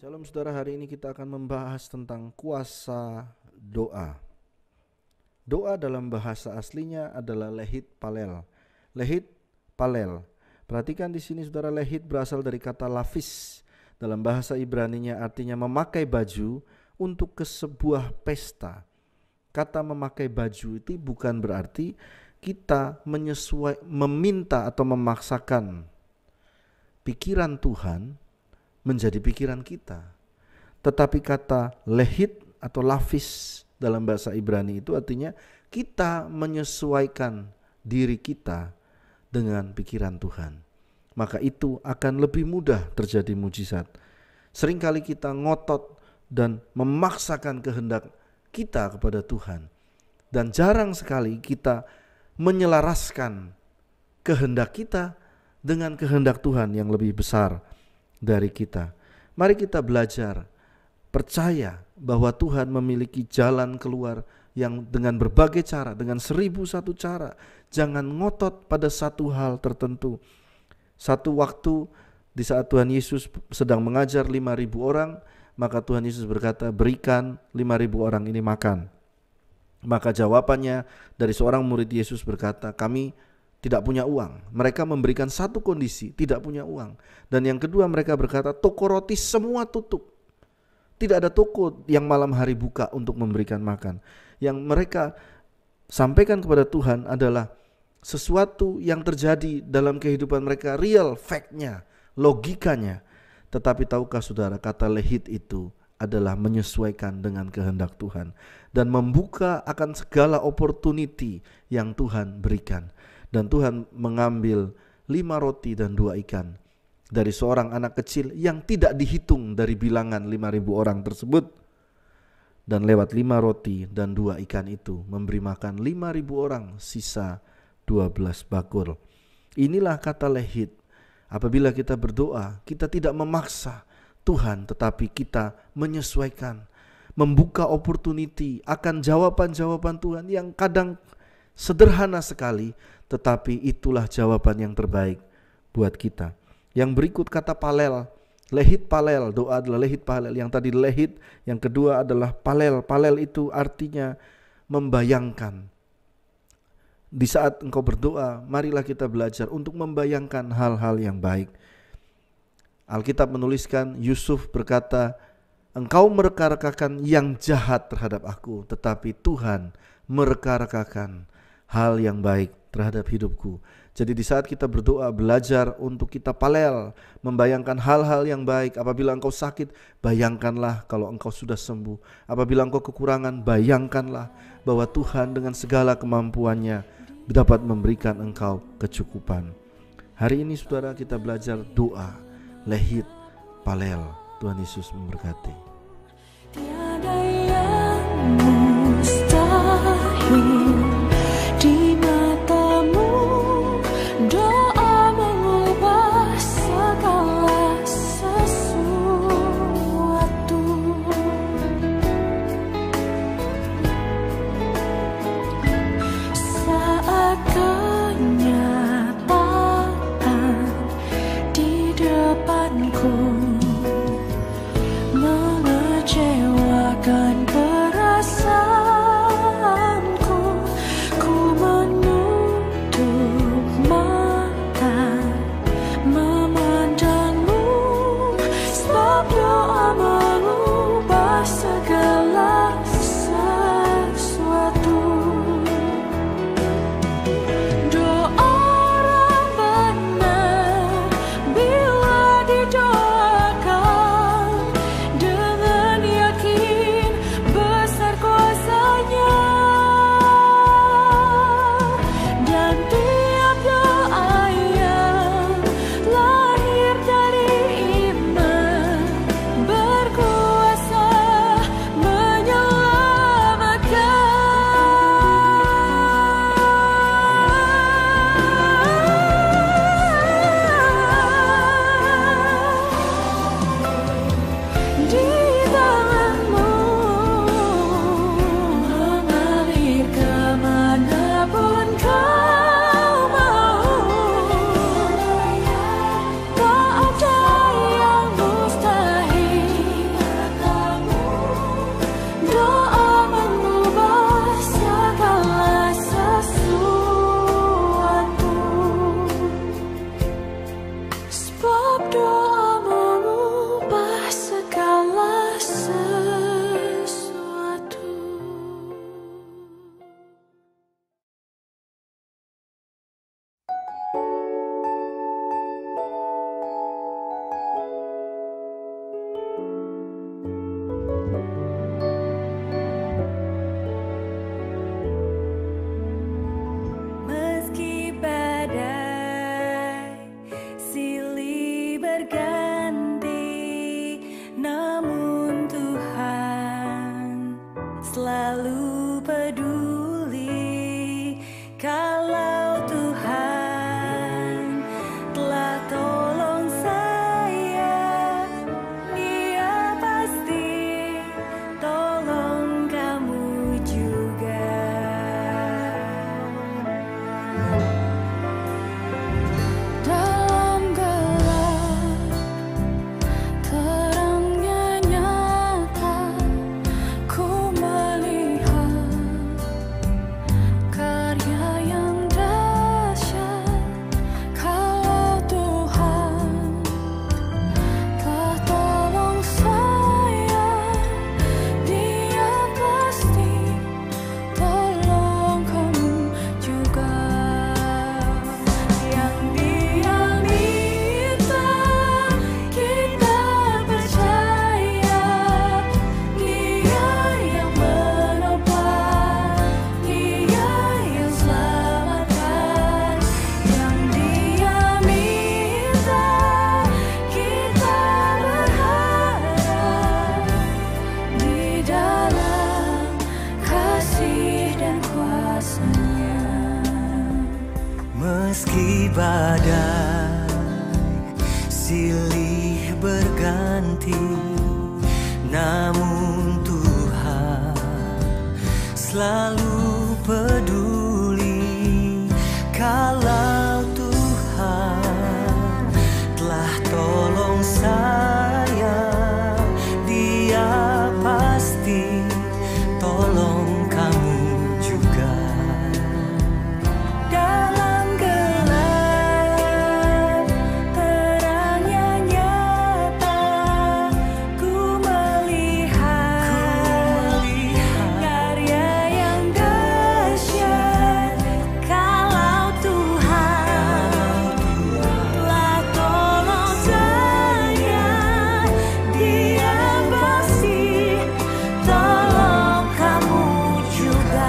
Shalom saudara, hari ini kita akan membahas tentang kuasa doa. Doa dalam bahasa aslinya adalah lehit palel. Lehit palel. Perhatikan di sini saudara, lehit berasal dari kata lafis. Dalam bahasa Ibraninya artinya memakai baju untuk ke sebuah pesta. Kata memakai baju itu bukan berarti kita meminta atau memaksakan pikiran Tuhan menjadi pikiran kita. Tetapi kata lehit atau lafis dalam bahasa Ibrani itu artinya kita menyesuaikan diri kita dengan pikiran Tuhan. Maka itu akan lebih mudah terjadi mujizat. Seringkali kita ngotot dan memaksakan kehendak kita kepada Tuhan. Dan jarang sekali kita menyelaraskan kehendak kita dengan kehendak Tuhan yang lebih besar dari kita. Mari kita belajar percaya bahwa Tuhan memiliki jalan keluar yang dengan berbagai cara, dengan 1001 cara. Jangan ngotot pada satu hal tertentu. Satu waktu di saat Tuhan Yesus sedang mengajar 5.000 orang, maka Tuhan Yesus berkata, berikan 5.000 orang ini makan. Maka jawabannya dari seorang murid Yesus berkata, kami tidak punya uang. Mereka memberikan satu kondisi, tidak punya uang. Dan yang kedua mereka berkata, toko roti semua tutup. Tidak ada toko yang malam hari buka untuk memberikan makan. Yang mereka sampaikan kepada Tuhan adalah sesuatu yang terjadi dalam kehidupan mereka, real fact-nya, logikanya. Tetapi tahukah saudara, kata lehit itu adalah menyesuaikan dengan kehendak Tuhan dan membuka akan segala opportunity yang Tuhan berikan. Dan Tuhan mengambil 5 roti dan 2 ikan dari seorang anak kecil yang tidak dihitung dari bilangan 5.000 orang tersebut. Dan lewat 5 roti dan 2 ikan itu memberi makan 5.000 orang, sisa 12 bakul. Inilah kata lehit. Apabila kita berdoa, kita tidak memaksa Tuhan, tetapi kita menyesuaikan, membuka opportunity akan jawaban-jawaban Tuhan yang kadang sederhana sekali, tetapi itulah jawaban yang terbaik buat kita. Yang berikut kata palel, lehit palel, doa adalah lehit palel. Yang tadi lehit, yang kedua adalah palel. Palel itu artinya membayangkan. Di saat engkau berdoa, marilah kita belajar untuk membayangkan hal-hal yang baik. Alkitab menuliskan, Yusuf berkata, engkau mereka-rekakan yang jahat terhadap aku, tetapi Tuhan mereka-rekakan hal yang baik terhadap hidupku. Jadi di saat kita berdoa, belajar untuk kita palel, membayangkan hal-hal yang baik. Apabila engkau sakit, bayangkanlah kalau engkau sudah sembuh. Apabila engkau kekurangan, bayangkanlah bahwa Tuhan dengan segala kemampuannya dapat memberikan engkau kecukupan. Hari ini saudara, kita belajar doa lehit palel. Tuhan Yesus memberkati. Tiada yang mustahil di matamu, doa mengubah segala sesuatu. Saat kenyataan di depanku mengecewakan perasaan Meski badai silih berganti, namun Tuhan selalu peduli. Kalau Tuhan telah tolong saya, Dia pasti tolong kamu juga. Dalam gelap terangnya nyata, ku melihat karya yang dahsyat. Kalau Tuhan telah tolong saya, Dia pasti tolong kamu juga.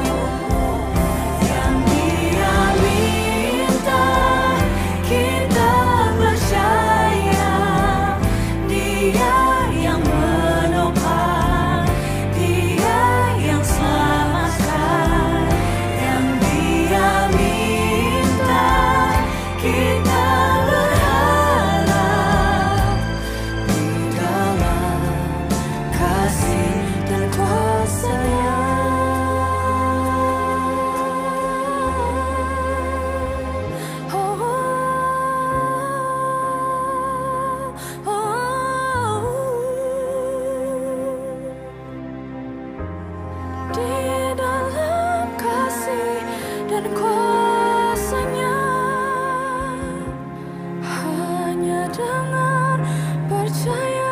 Yang Dia minta kita percaya, Dia yang menopang, Dia yang selamatkan. Yang Dia minta kita berharap di dalam kasih dan kuasa-Nya. Di dalam kasih dan kuasa-Nya, hanya dengan percaya.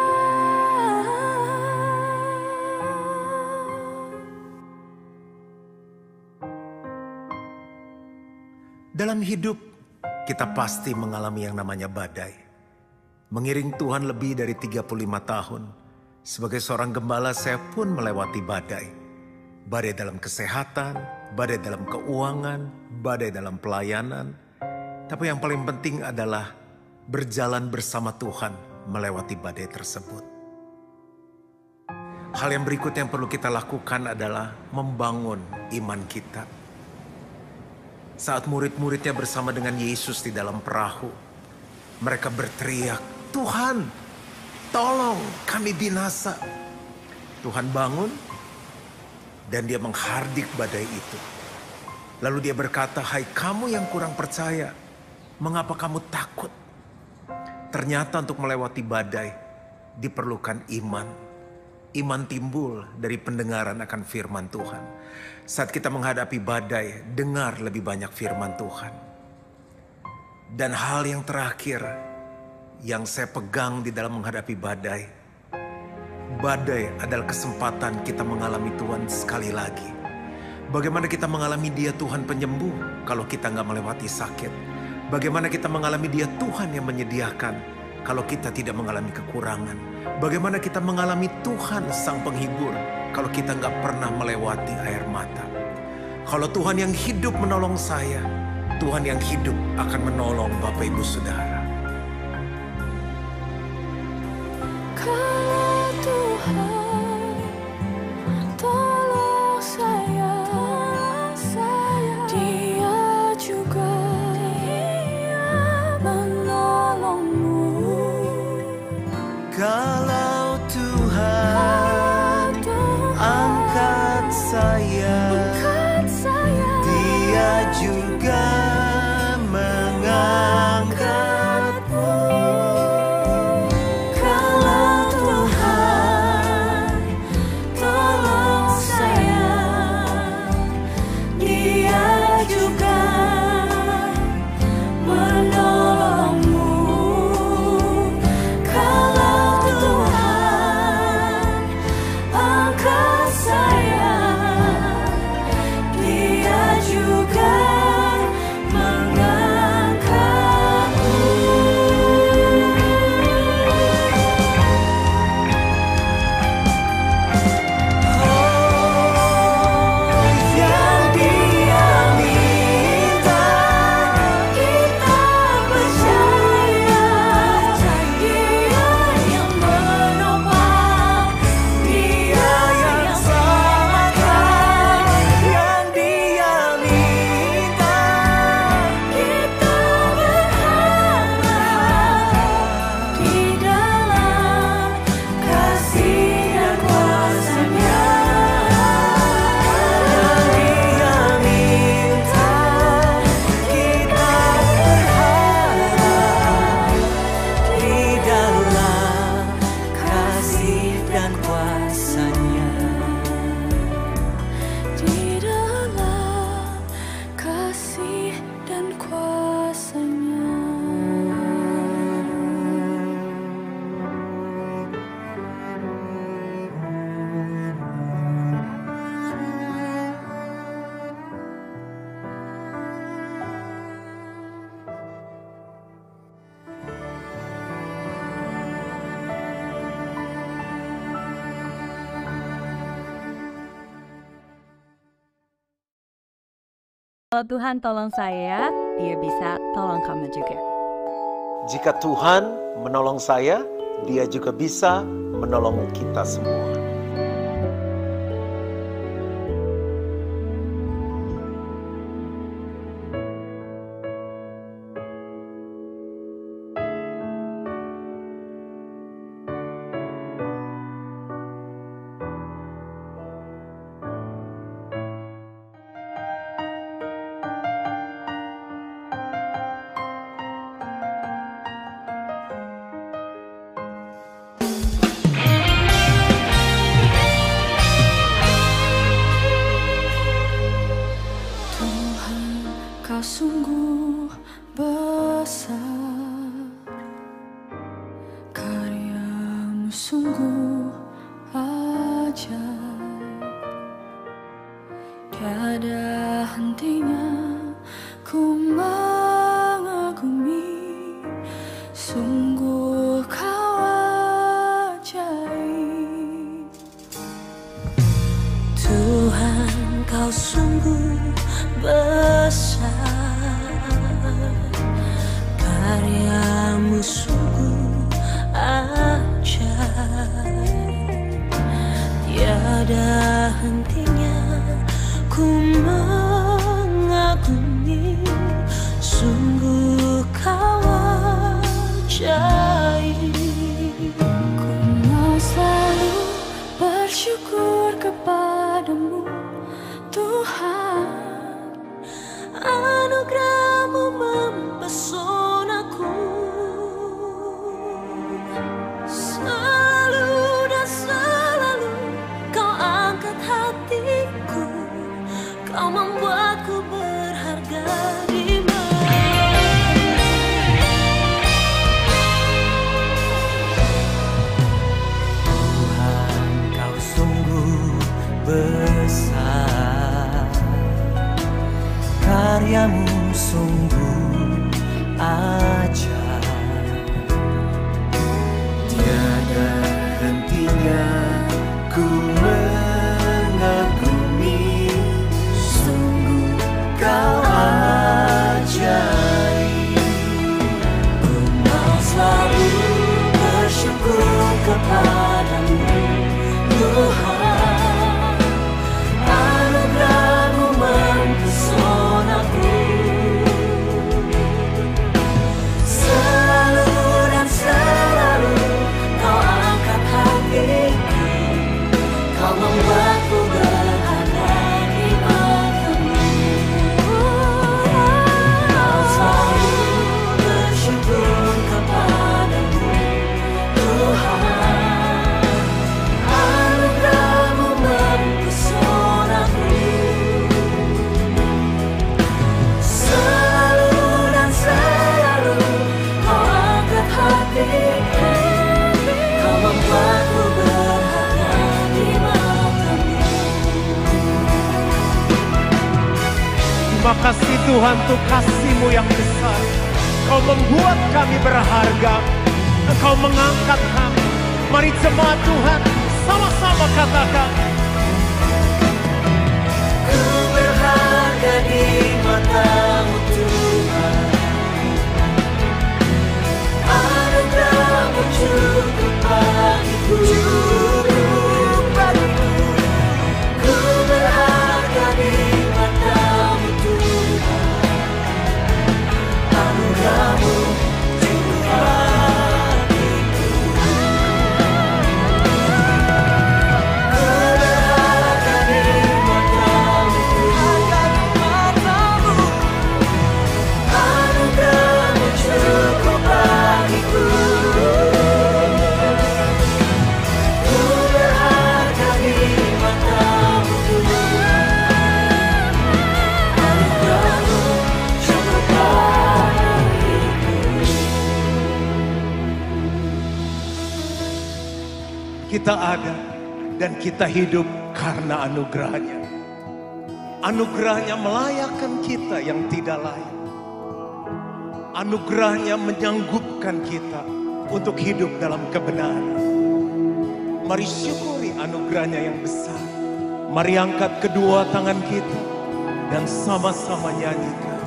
Dalam hidup, kita pasti mengalami yang namanya badai. Mengiring Tuhan lebih dari 35 tahun, sebagai seorang gembala saya pun melewati badai. Badai dalam kesehatan, badai dalam keuangan, badai dalam pelayanan. Tapi yang paling penting adalah berjalan bersama Tuhan melewati badai tersebut. Hal yang berikut yang perlu kita lakukan adalah membangun iman kita. Saat murid-muridnya bersama dengan Yesus di dalam perahu, mereka berteriak, "Tuhan, tolong kami binasa." Tuhan bangun dan Dia menghardik badai itu. Lalu Dia berkata, "Hai kamu yang kurang percaya, mengapa kamu takut?" Ternyata untuk melewati badai diperlukan iman. Iman timbul dari pendengaran akan firman Tuhan. Saat kita menghadapi badai, dengar lebih banyak firman Tuhan. Dan hal yang terakhir yang saya pegang di dalam menghadapi badai. Badai adalah kesempatan kita mengalami Tuhan sekali lagi. Bagaimana kita mengalami Dia Tuhan penyembuh kalau kita nggak melewati sakit? Bagaimana kita mengalami Dia Tuhan yang menyediakan kalau kita tidak mengalami kekurangan? Bagaimana kita mengalami Tuhan Sang Penghibur kalau kita nggak pernah melewati air mata? Kalau Tuhan yang hidup menolong saya, Tuhan yang hidup akan menolong Bapak Ibu Saudara. Kalau Tuhan tolong saya, Dia juga menolongmu. Kalau Tuhan angkat saya, Dia juga mengangkat Kalau Tuhan tolong saya, Dia bisa tolong kamu juga. Jika Tuhan menolong saya, Dia juga bisa menolong kita semua. Kau sungguh besar, karyamu sungguh ajaib. Tiada hentinya ku mengagumi, sungguh kau ajaib. Tuhan, kau sungguh besar, karyamu sungguh ajaib. Tiada hentinya ku mengagumi, sungguh kau ajaib. Ku mau selalu bersyukur kepadamu, Tuhan. Anugerahmu mempesonaku, selalu dan selalu kau angkat hatiku, kau membuatku berharga di matamu. Tuhan, kau sungguh besar, karyamu sungguh ajaib. Tiada hentinya ku mengagumi, sungguh kau ajaib. Ku mau selalu bersyukur kepadamu, Tuhan. Anugerahmu mempesonaku, selalu dan selalu kau angkat hatiku, kau membuatku berharga di matamu. Kau selalu bersyukur kepadamu, Tuhan. Anugerahmu mempesonaku, selalu dan selalu kau angkat hatiku, kau membuatku berharga di matamu. Terima kasih Tuhan untuk kasih-Mu yang besar. Kau membuat kami berharga, Engkau mengangkat kami. Mari jemaat Tuhan sama-sama katakan, Ku berharga di matamu, Tuhan. Anugerahmu cukup bagiku, Ku berharga di matamu, Tuhan. Anugerahmu cukup bagiku. Ku berharga di matamu, Tuhan. Anugerahmu cukup bagiku. Ku berharga di matamu, Tuhan. Anugerahmu cukup bagiku. kita ada dan kita hidup karena anugerahnya. Anugerahnya melayakkan kita yang tidak layak. Anugerahnya menyanggupkan kita untuk hidup dalam kebenaran. Mari syukuri anugerahnya yang besar. Mari angkat kedua tangan kita dan sama-sama nyanyikan.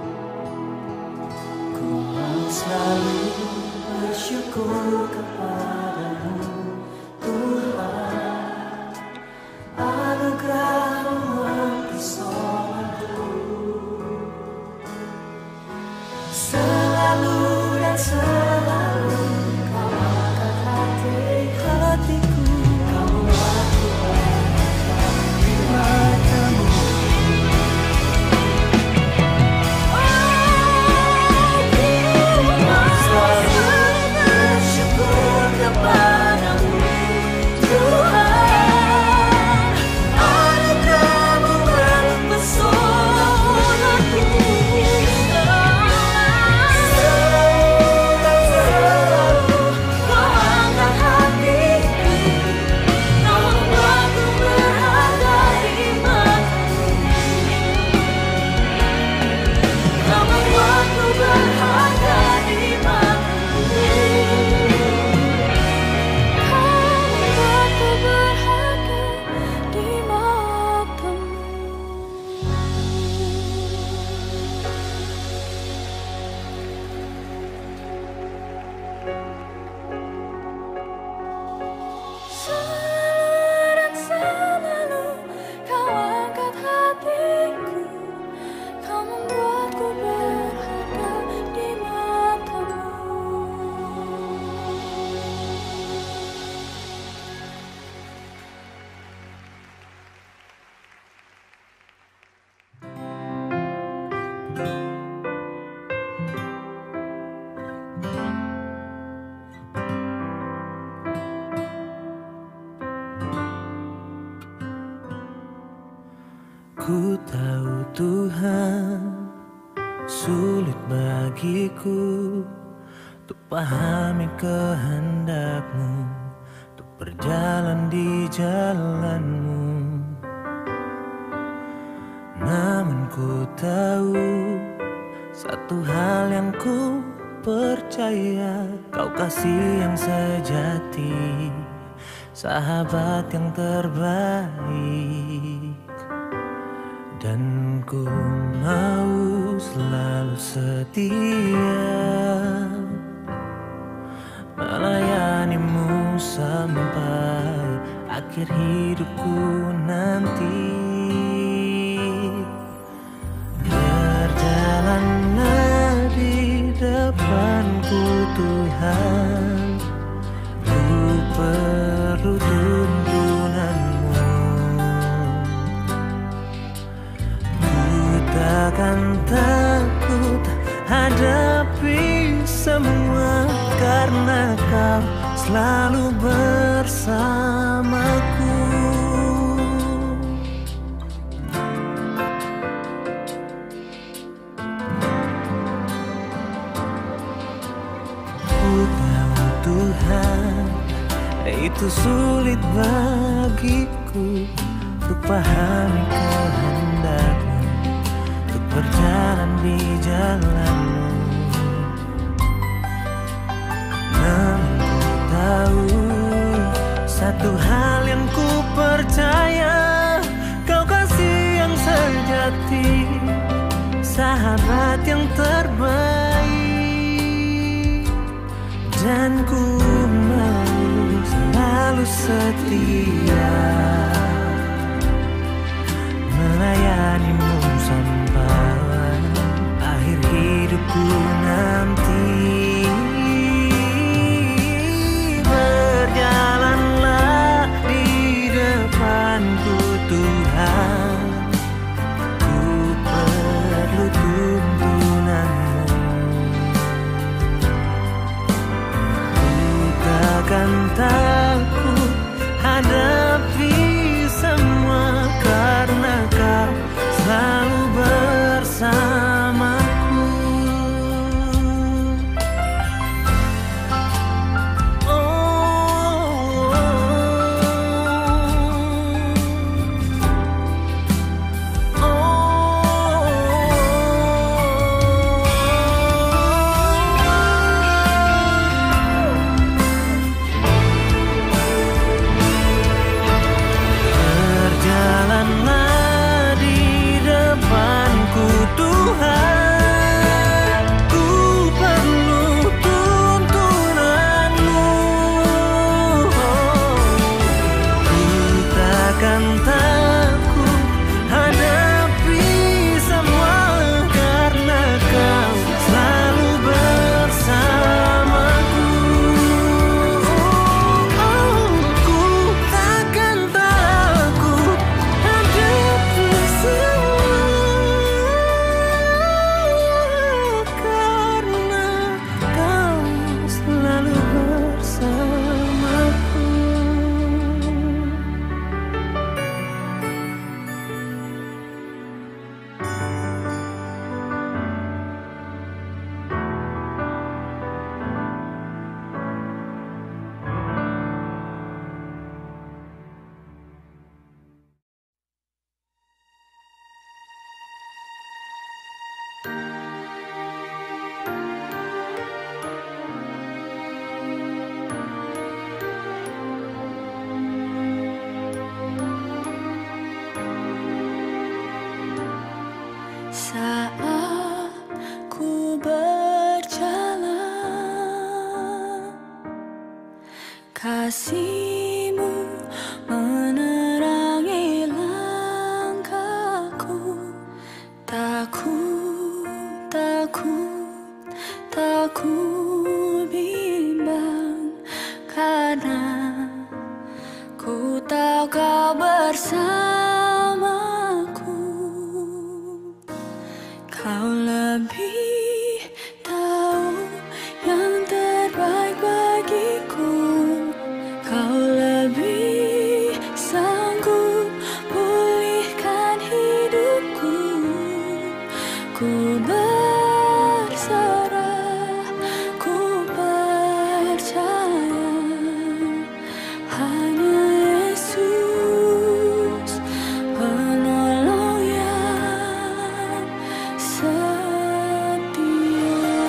Ku mau selalu bersyukur kepadamu Tuhan, anugerah-Mu mempesonaku. Selalu dan selalu Kau angkat hatiku, Kau membuatku bahagia di mata-Mu. Kepadamu Tuhan, anugerah-Mu mempesonaku. Selalu Kau angkat hatiku, Kau membuatku berharga di mata-Mu, Kau membuatku berharga di mata-Mu. Ku tahu Tuhan, sulit bagiku untuk pahami kehendak-Mu, untuk berjalan di jalan-Mu. Namun ku tahu satu hal yang ku percaya, Kau kasih yang sejati, sahabat yang terbaik. Dan ku mau selalu setia melayani-Mu sampai akhir hidupku nanti. Berjalanlah di depanku Tuhan, ku perlu tuntunan-Mu. Takkan takut hadapi semua, karena Kau selalu bersamaku. Ku tahu Tuhan, itu sulit bagiku untuk pahami kehendak-Mu, berjalan di jalan-Mu. Namun ku tahu satu hal yang ku percaya, Kau kasih yang sejati, sahabat yang terbaik. Dan ku mau selalu setia melayani-Mu sampai akhir hidupku nanti. Berjalanlah di depanku Tuhan, ku perlu tuntunan-Mu. Ku takkan takut hadapi semua, karena Kau selalu Saat ku berjalan, kasih-Mu menerangi langkahku. Tak ku bimbang, karena ku tahu Kau bersamaku. Kau lebih tahu yang terbaik bagiku. Kau lebih sanggup pulihkan hidupku. Ku berserah, ku percaya, hanya Yesus penolong yang setia.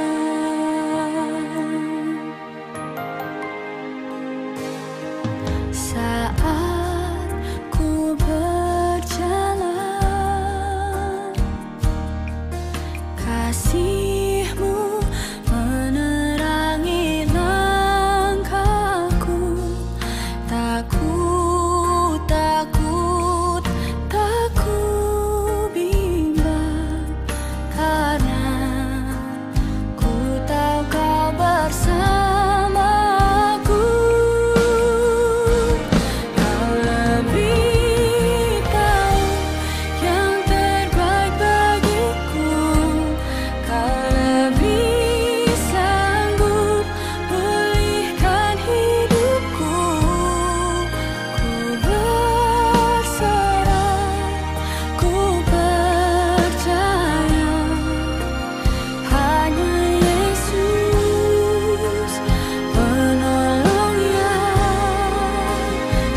Saat ku berjalan, kasih-Mu menerangi langkahku. Tak ku bimbang, karena ku tahu Kau bersamaku. Kau lebih tahu yang terbaik bagiku. Kau lebih sanggup pulihkan hidupku. Ku berserah, ku percaya, hanya Yesus penolong yang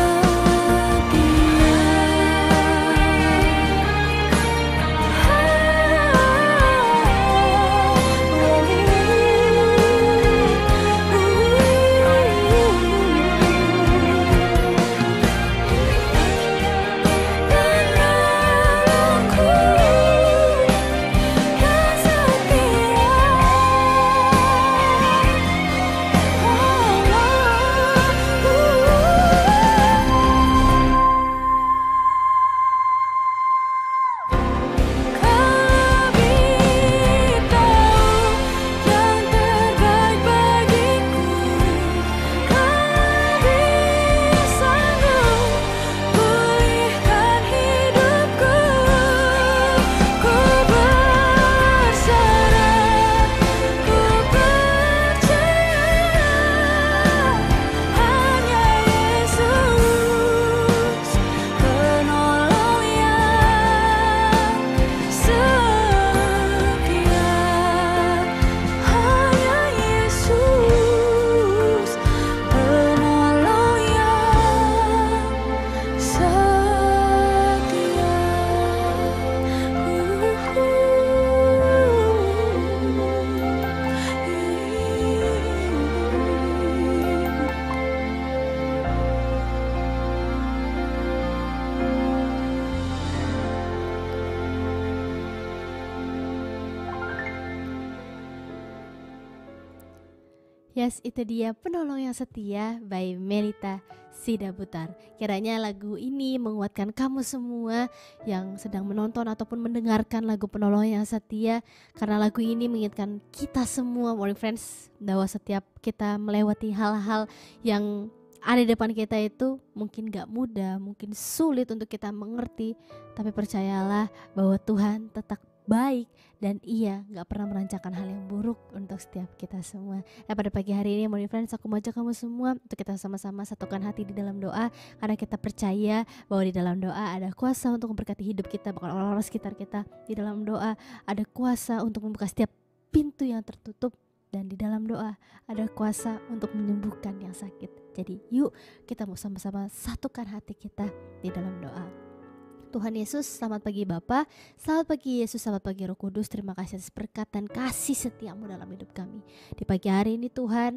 Yes, itu dia Penolong yang Setia by Melita Sidabutar. Kiranya lagu ini menguatkan kamu semua yang sedang menonton ataupun mendengarkan lagu Penolong yang Setia, karena lagu ini mengingatkan kita semua, Morning Friends, bahwa setiap kita melewati hal-hal yang ada di depan kita itu mungkin gak mudah, mungkin sulit untuk kita mengerti, tapi percayalah bahwa Tuhan tetap baik dan Ia gak pernah merancangkan hal yang buruk untuk setiap kita semua. Nah, pada pagi hari ini Morning Friends, aku mau ajak kamu semua untuk kita sama-sama satukan hati di dalam doa, karena kita percaya bahwa di dalam doa ada kuasa untuk memberkati hidup kita, bahkan orang-orang sekitar kita. Di dalam doa ada kuasa untuk membuka setiap pintu yang tertutup, dan di dalam doa ada kuasa untuk menyembuhkan yang sakit. Jadi yuk kita mau sama-sama satukan hati kita di dalam doa. Tuhan Yesus, selamat pagi Bapa, selamat pagi Yesus, selamat pagi Roh Kudus. Terima kasih atas berkat dan kasih setiamu dalam hidup kami. Di pagi hari ini Tuhan,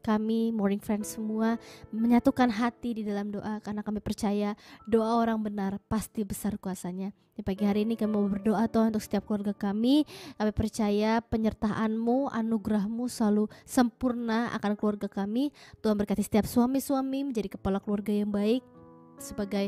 kami Morning Friends semua menyatukan hati di dalam doa, karena kami percaya doa orang benar pasti besar kuasanya. Di pagi hari ini kami mau berdoa Tuhan untuk setiap keluarga kami. Kami percaya penyertaan-Mu, anugerah-Mu selalu sempurna akan keluarga kami. Tuhan berkati setiap suami-suami menjadi kepala keluarga yang baik, sebagai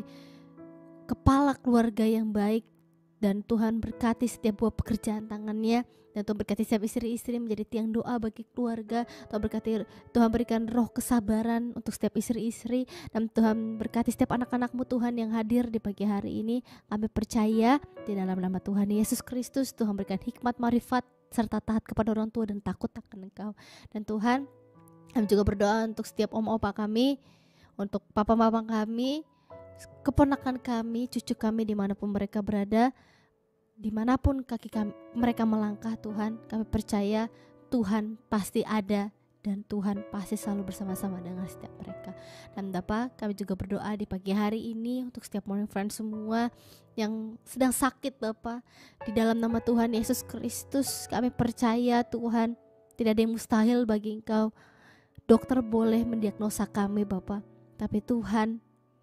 kepala keluarga yang baik. Dan Tuhan berkati setiap buah pekerjaan tangannya. Dan Tuhan berkati setiap istri-istri menjadi tiang doa bagi keluarga. Tuhan berikan roh kesabaran untuk setiap istri-istri. Dan Tuhan berkati setiap anak-anak-Mu Tuhan yang hadir di pagi hari ini. Kami percaya di dalam nama Tuhan Yesus Kristus, Tuhan berikan hikmat, marifat, serta taat kepada orang tua dan takut akan Engkau. Dan Tuhan, kami juga berdoa untuk setiap om-opa kami, untuk papa-mama kami, keponakan kami, cucu kami dimanapun mereka berada, dimanapun kaki mereka melangkah. Tuhan, kami percaya Tuhan pasti ada dan Tuhan pasti selalu bersama-sama dengan setiap mereka. Dan Bapa, kami juga berdoa di pagi hari ini untuk setiap Morning Friends semua yang sedang sakit Bapa, di dalam nama Tuhan Yesus Kristus kami percaya Tuhan, tidak ada yang mustahil bagi Engkau. Dokter boleh mendiagnosa kami Bapa, tapi Tuhan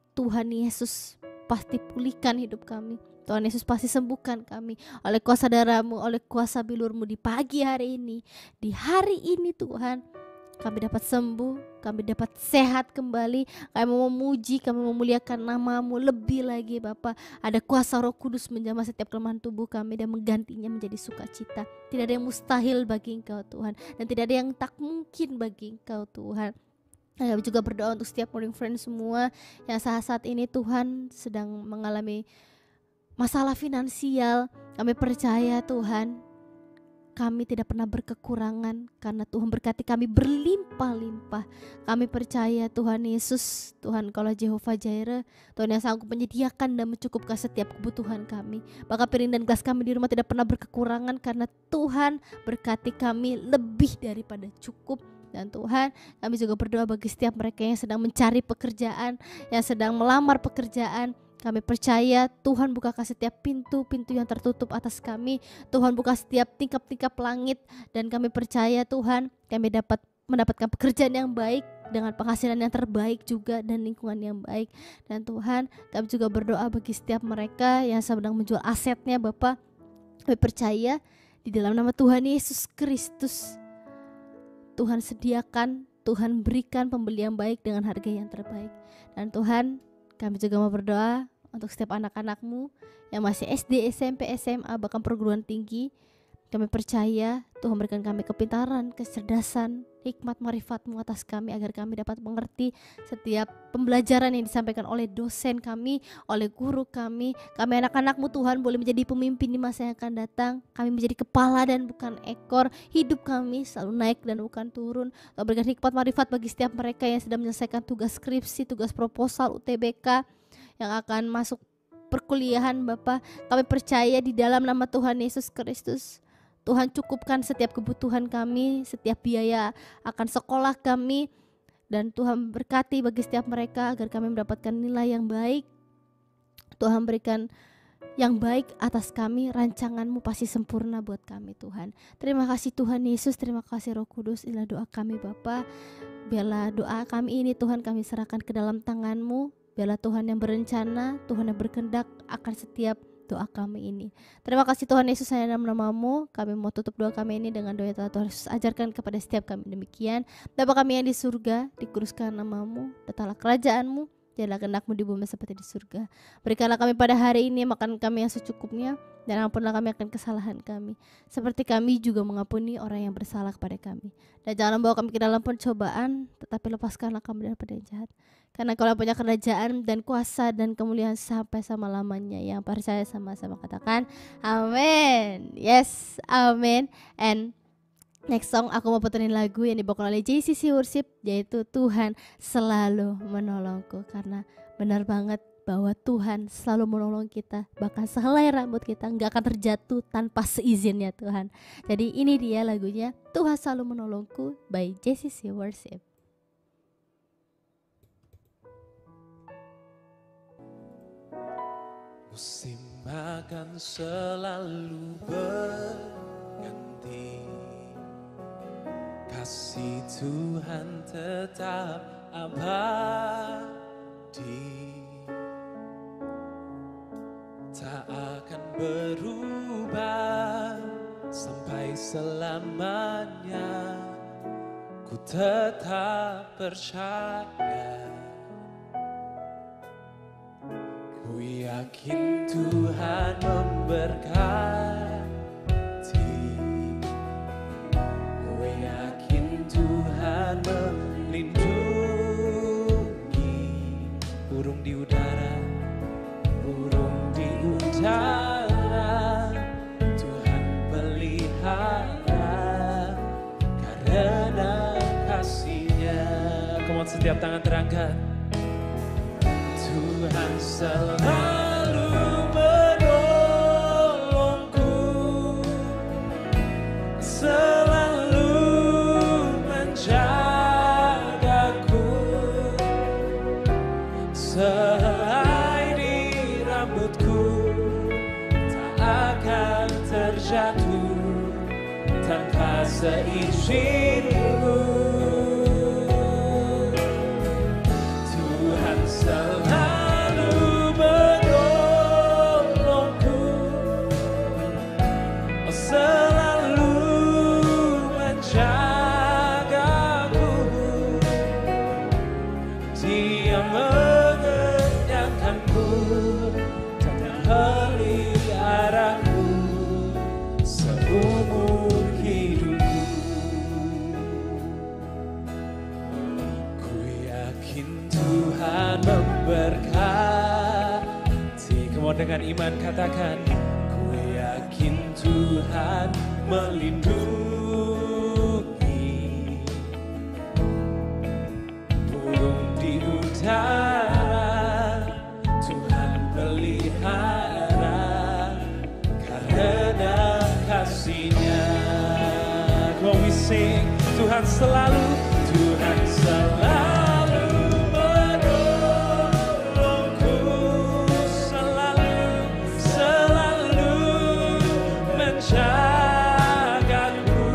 Yesus pasti pulihkan hidup kami. Tuhan Yesus pasti sembuhkan kami oleh kuasa darah-Mu, oleh kuasa bilur-Mu di pagi hari ini. Di hari ini Tuhan, kami dapat sembuh, kami dapat sehat kembali. Kami mau memuji, kami memuliakan nama-Mu lebih lagi Bapa. Ada kuasa Roh Kudus menjamah setiap kelemahan tubuh kami dan menggantinya menjadi sukacita. Tidak ada yang mustahil bagi Engkau Tuhan, dan tidak ada yang tak mungkin bagi Engkau Tuhan. Kami juga berdoa untuk setiap Morning Friends semua yang saat ini Tuhan sedang mengalami masalah finansial. Kami percaya Tuhan, kami tidak pernah berkekurangan karena Tuhan berkati kami berlimpah-limpah. Kami percaya Tuhan Yesus, Tuhan Kaulah Jehovah Jireh, Tuhan yang sanggup menyediakan dan mencukupkan setiap kebutuhan kami. Bahkan piring dan gelas kami di rumah tidak pernah berkekurangan karena Tuhan berkati kami lebih daripada cukup. Dan Tuhan, kami juga berdoa bagi setiap mereka yang sedang mencari pekerjaan, yang sedang melamar pekerjaan. Kami percaya Tuhan bukakan setiap pintu-pintu yang tertutup atas kami. Tuhan buka setiap tingkap-tingkap langit. Dan kami percaya Tuhan, kami dapat mendapatkan pekerjaan yang baik dengan penghasilan yang terbaik juga dan lingkungan yang baik. Dan Tuhan, kami juga berdoa bagi setiap mereka yang sedang menjual asetnya Bapa. Kami percaya di dalam nama Tuhan Yesus Kristus, Tuhan sediakan, Tuhan berikan pembeli yang baik dengan harga yang terbaik. Dan Tuhan, kami juga mau berdoa untuk setiap anak-anak-Mu yang masih SD, SMP, SMA, bahkan perguruan tinggi. Kami percaya Tuhan berikan kami kepintaran, kecerdasan, hikmat, marifat-Mu atas kami agar kami dapat mengerti setiap pembelajaran yang disampaikan oleh dosen kami, oleh guru kami. Kami anak-anak-Mu Tuhan boleh menjadi pemimpin di masa yang akan datang. Kami menjadi kepala dan bukan ekor. Hidup kami selalu naik dan bukan turun. Tuhan berikan hikmat, marifat bagi setiap mereka yang sedang menyelesaikan tugas skripsi, tugas proposal, UTBK, yang akan masuk perkuliahan Bapa. Kami percaya di dalam nama Tuhan Yesus Kristus, Tuhan cukupkan setiap kebutuhan kami, setiap biaya akan sekolah kami. Dan Tuhan berkati bagi setiap mereka agar kami mendapatkan nilai yang baik. Tuhan berikan yang baik atas kami, rancangan-Mu pasti sempurna buat kami Tuhan. Terima kasih Tuhan Yesus, terima kasih Roh Kudus. Inilah doa kami Bapa. Biarlah doa kami ini Tuhan kami serahkan ke dalam tangan-Mu. Biarlah Tuhan yang berencana, Tuhan yang berkehendak akan setiap doa kami ini. Terima kasih Tuhan Yesus, hanya dalam nama-Mu kami mau tutup doa kami ini dengan doa yang Tuhan Yesus ajarkan kepada setiap kami. Demikian, Bapa kami yang di surga, dikuduskan nama-Mu, datanglah kerajaan-Mu, jadilah kehendak-Mu di bumi seperti di surga. Berikanlah kami pada hari ini makan kami yang secukupnya, dan ampunlah kami akan kesalahan kami, seperti kami juga mengampuni orang yang bersalah kepada kami. Dan jangan membawa kami ke dalam pencobaan, tetapi lepaskanlah kami daripada yang jahat. Karena Kaulah punya kerajaan dan kuasa dan kemuliaan sampai selama-lamanya. Yang percaya sama-sama katakan amin. Yes, amin. And next song aku mau puterin lagu yang dibawakan oleh JCC Worship, yaitu Tuhan Selalu Menolongku. Karena benar banget bahwa Tuhan selalu menolong kita, bahkan sehelai rambut kita nggak akan terjatuh tanpa seizinnya Tuhan. Jadi ini dia lagunya Tuhan Selalu Menolongku by JCC Worship. Musim akan selalu berganti, Kasih Tuhan tetap abadi, tak akan berubah sampai selamanya. Ku tetap percaya, ku yakin Tuhan memberkati, ku yakin Tuhan melindungi. Burung di udara, burung di udara, Tuhan pelihara karena kasih-Nya. Come on, setiap tangan terangkat. Tuhan selalu menolongku, selalu menjagaku. Sehelai di rambutku tak akan terjatuh tanpa seizinku. Tuhan selalu menolongku, selalu menjagaku. Dia mengenyangkanku dan peliharaku seumur hidupku. Ku yakin Tuhan memberkati. Kamu dengan iman katakan, ku yakin Tuhan melindungi. Burung di udara, Tuhan pelihara karena kasih-Nya. Come on, we sing. Tuhan selalu, Tuhan selalu menolongku, selalu menjagaku.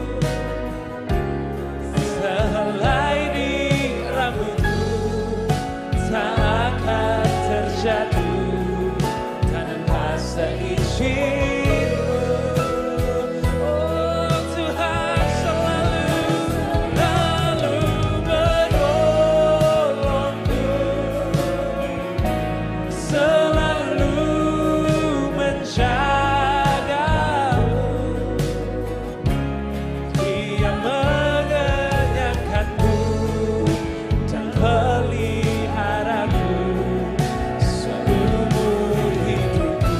Sehelai di rambutku tak akan terjatuh tanpa seizinku. Oh, Tuhan selalu menolongku, selalu menjagaku. Dia mengenyangkanku dan peliharaku seumur hidupku.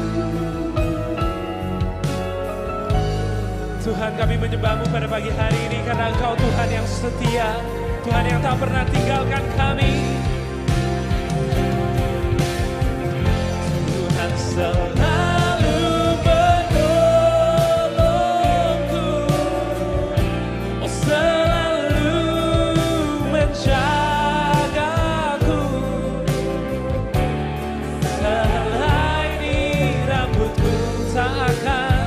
Tuhan, kami menyembah-Mu pada pagi hari ini karena Engkau Tuhan yang setia, Tuhan yang tak pernah tinggalkan kami. Tuhan selalu menolongku, selalu menjagaku. Sehelai di rambutku tak akan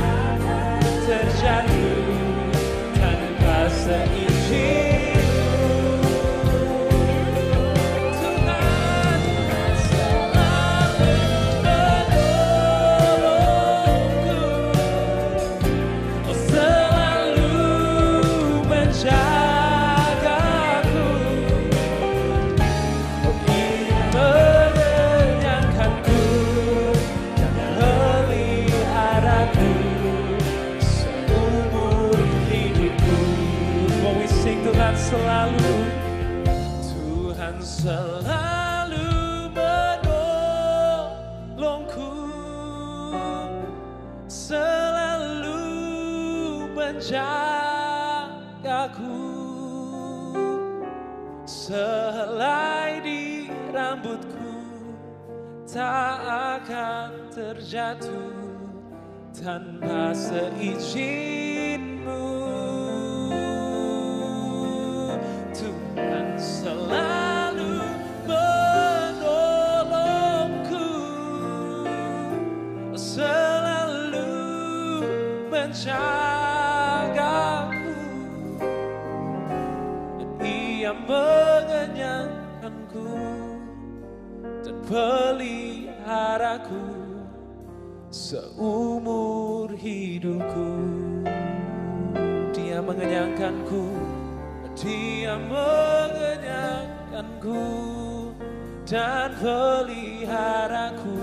terjatuh tanpa seizinku. Tuhan selalu menolongku, selalu menjagaku. Dia mengenyangkanku dan peliharaku seumur hidupku. When we sing, Tuhan selalu, Tuhan selalu menolongku, selalu menjagaku. Sehelai di rambutku tak akan terjatuh tanpa seizin-Mu. Tuhan selalu menolongku, selalu menjagaku. peliharaku seumur hidupku. Dia mengenyangkanku, Dia mengenyangkanku dan peliharaku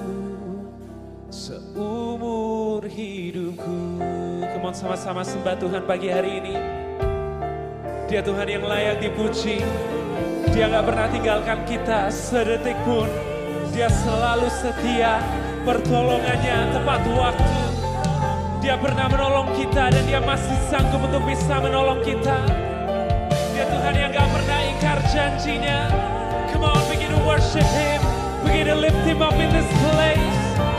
seumur hidupku. Come on, sama-sama sembah Tuhan pagi hari ini. Dia Tuhan yang layak dipuji. Dia gak pernah tinggalkan kita sedetik pun. Dia selalu setia, pertolongannya tepat waktu. Dia pernah menolong kita dan Dia masih sanggup untuk bisa menolong kita. Dia Tuhan yang gak pernah ingkar janjinya. Come on, begin to worship Him, begin to lift Him up in this place.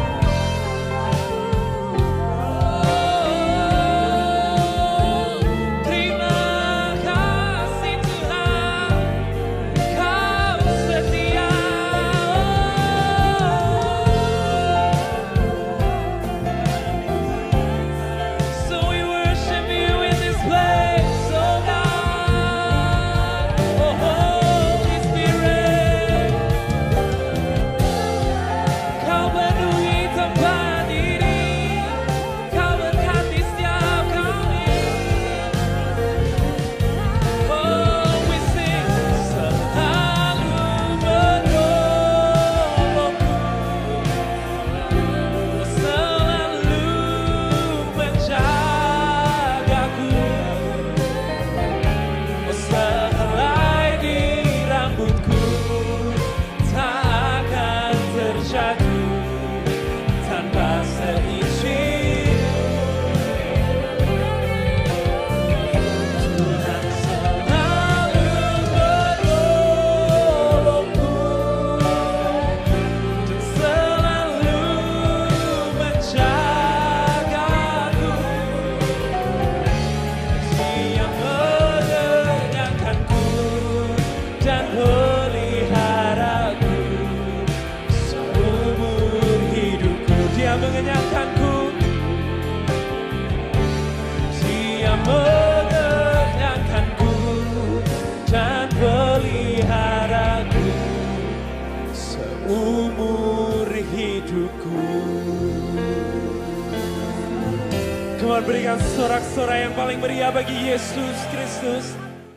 Berikan sorak-sorai yang paling meriah bagi Yesus Kristus.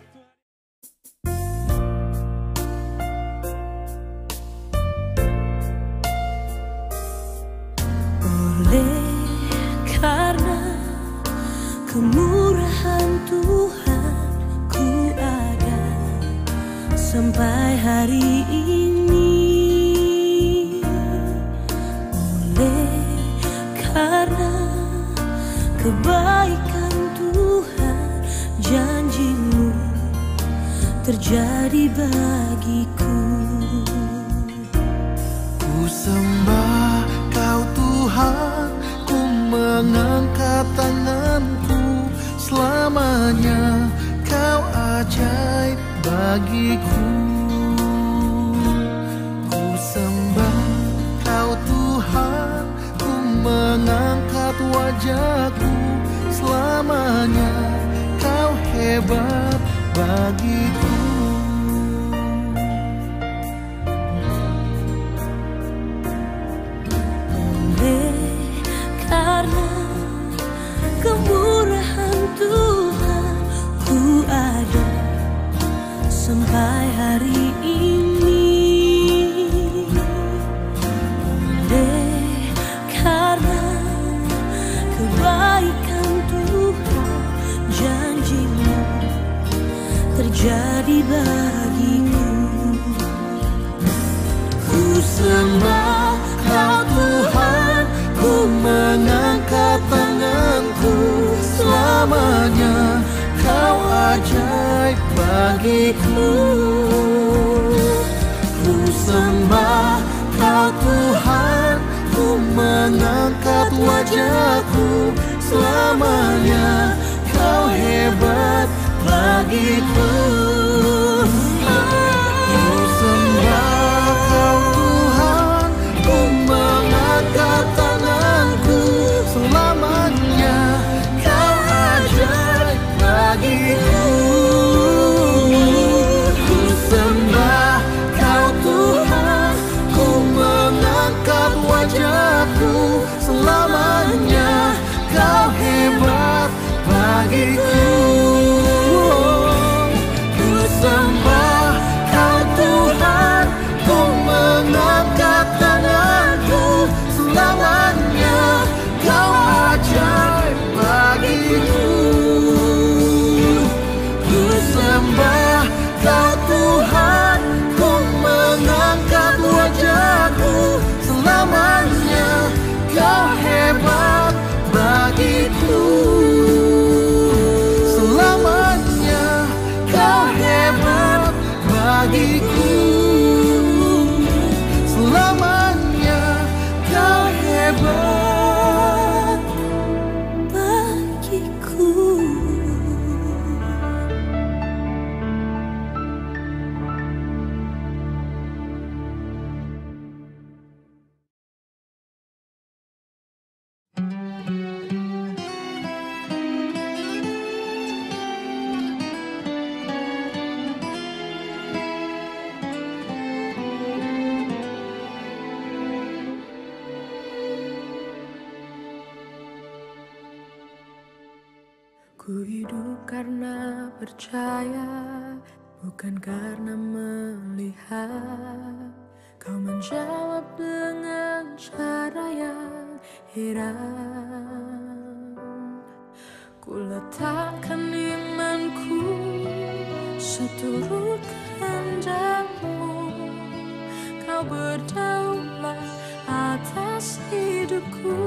Oleh karena kemurahan Tuhan, ku ada sampai hari ini. Oleh karena kebaikan Tuhan, janji-Mu terjadi bagiku. Ku sembah Kau Tuhan, ku mengangkat tanganku. Selamanya Kau ajaib bagiku. Ku sembah Kau Tuhan, ku mengangkat wajahku. Selamanya Kau hebat bagiku. Oleh karena kemurahan Tuhan, ku ada sampai hari ini. Oleh karena kebaikan Tuhan, janji-Mu terjadi bagiku. Ku sembah Kau Tuhan, ku mengangkat tanganku. Selamanya Kau ajaib bagiku. Ku sembah Kau Tuhan, ku mengangkat wajahku. Selamanya Kau hebat bagiku. Ku sembah Kau Tuhan, ku mengangkat tanganku. Selamanya Kau ajaib bagiku. Ku sembah Kau Tuhan, ku Ku hidup karena percaya, bukan karena melihat. Kau menjawab dengan cara yang heran. Ku letakkan imanku seturut kehendak-Mu. Kau berdaulat atas hidupku.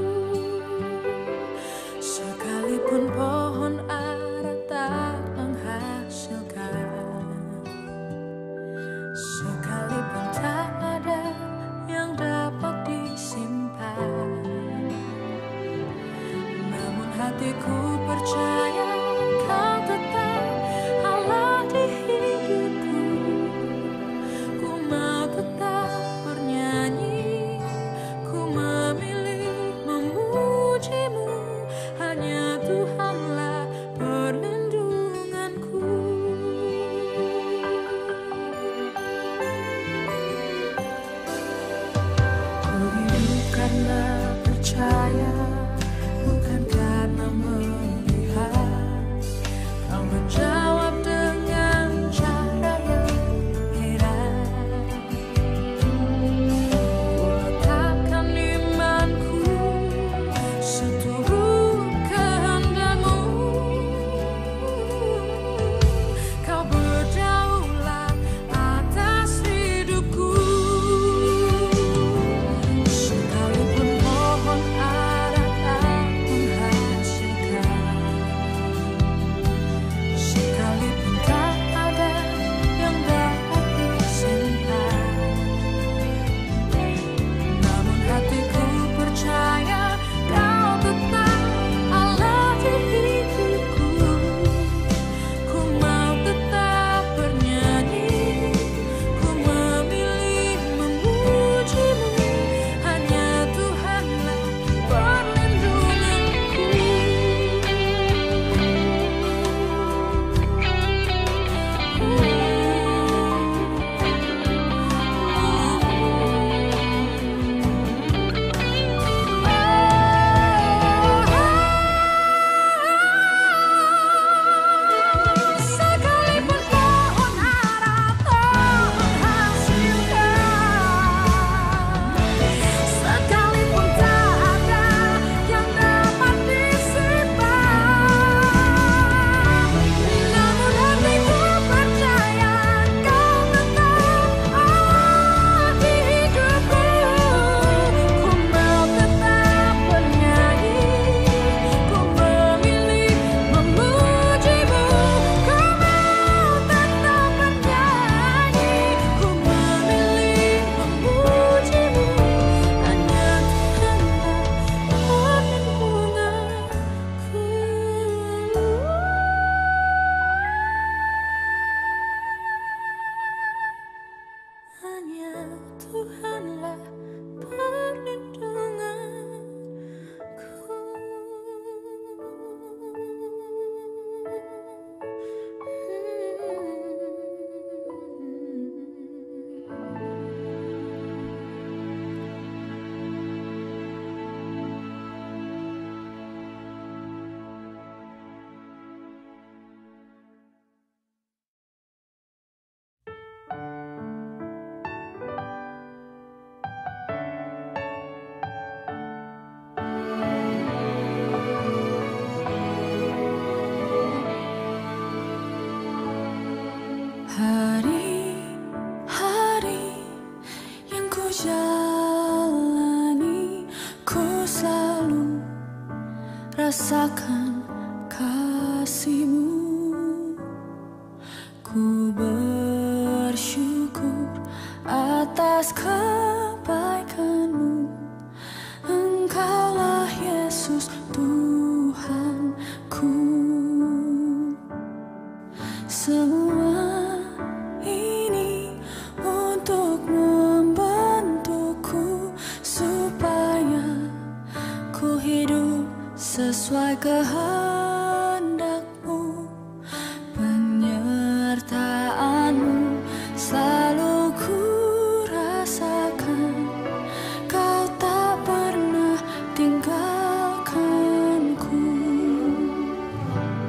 Sekalipun pohon ara tak menghasilkan, sekalipun tak ada yang dapat disimpan, namun hatiku percaya Kau tetap Allah di hidupku. Ku mau tetap bernyanyi, ku memilih memuji-Mu. Hanya Tuhanlah perlindunganku. Ku hidup karena percaya, bukan karena melihat. Kau menjawab dengan cara yang heran. Ku letakkan imanku seturut kehendak-Mu. Kau berdaulat atas hidupku. Sekalipun pohon ara tak menghasilkan, sekalipun tak ada yang dapat disimpan, namun hatiku percaya Kau tetap Allah di hidupku. Ku mau tetap bernyanyi, ku memilih memuji-Mu. Hanya Tuhanlah perlindunganku. Sekalipun pohon ara tak menghasilkan, sekalipun tak ada yang dapat disimpan, namun hatiku percaya Kau tetap Allah di hidupku. Ku mau tetap bernyanyi, ku memilih memuji-Mu. Ku mau tetap bernyanyi, ku memilih memuji-Mu. Hanya Tuhanlah perlindunganku. Hanya Tuhanlah hari-hari yang ku jalani, ku selalu rasakan kasih-Mu. Ku bersyukur atas kebaikan-Mu. Engkaulah Yesus Tuhanku. Semua ini untuk membentukku supaya ku hidup sesuai kehendak-Mu. Penyertaan-Mu selalu ku rasakan. Kau tak pernah tinggalkanku.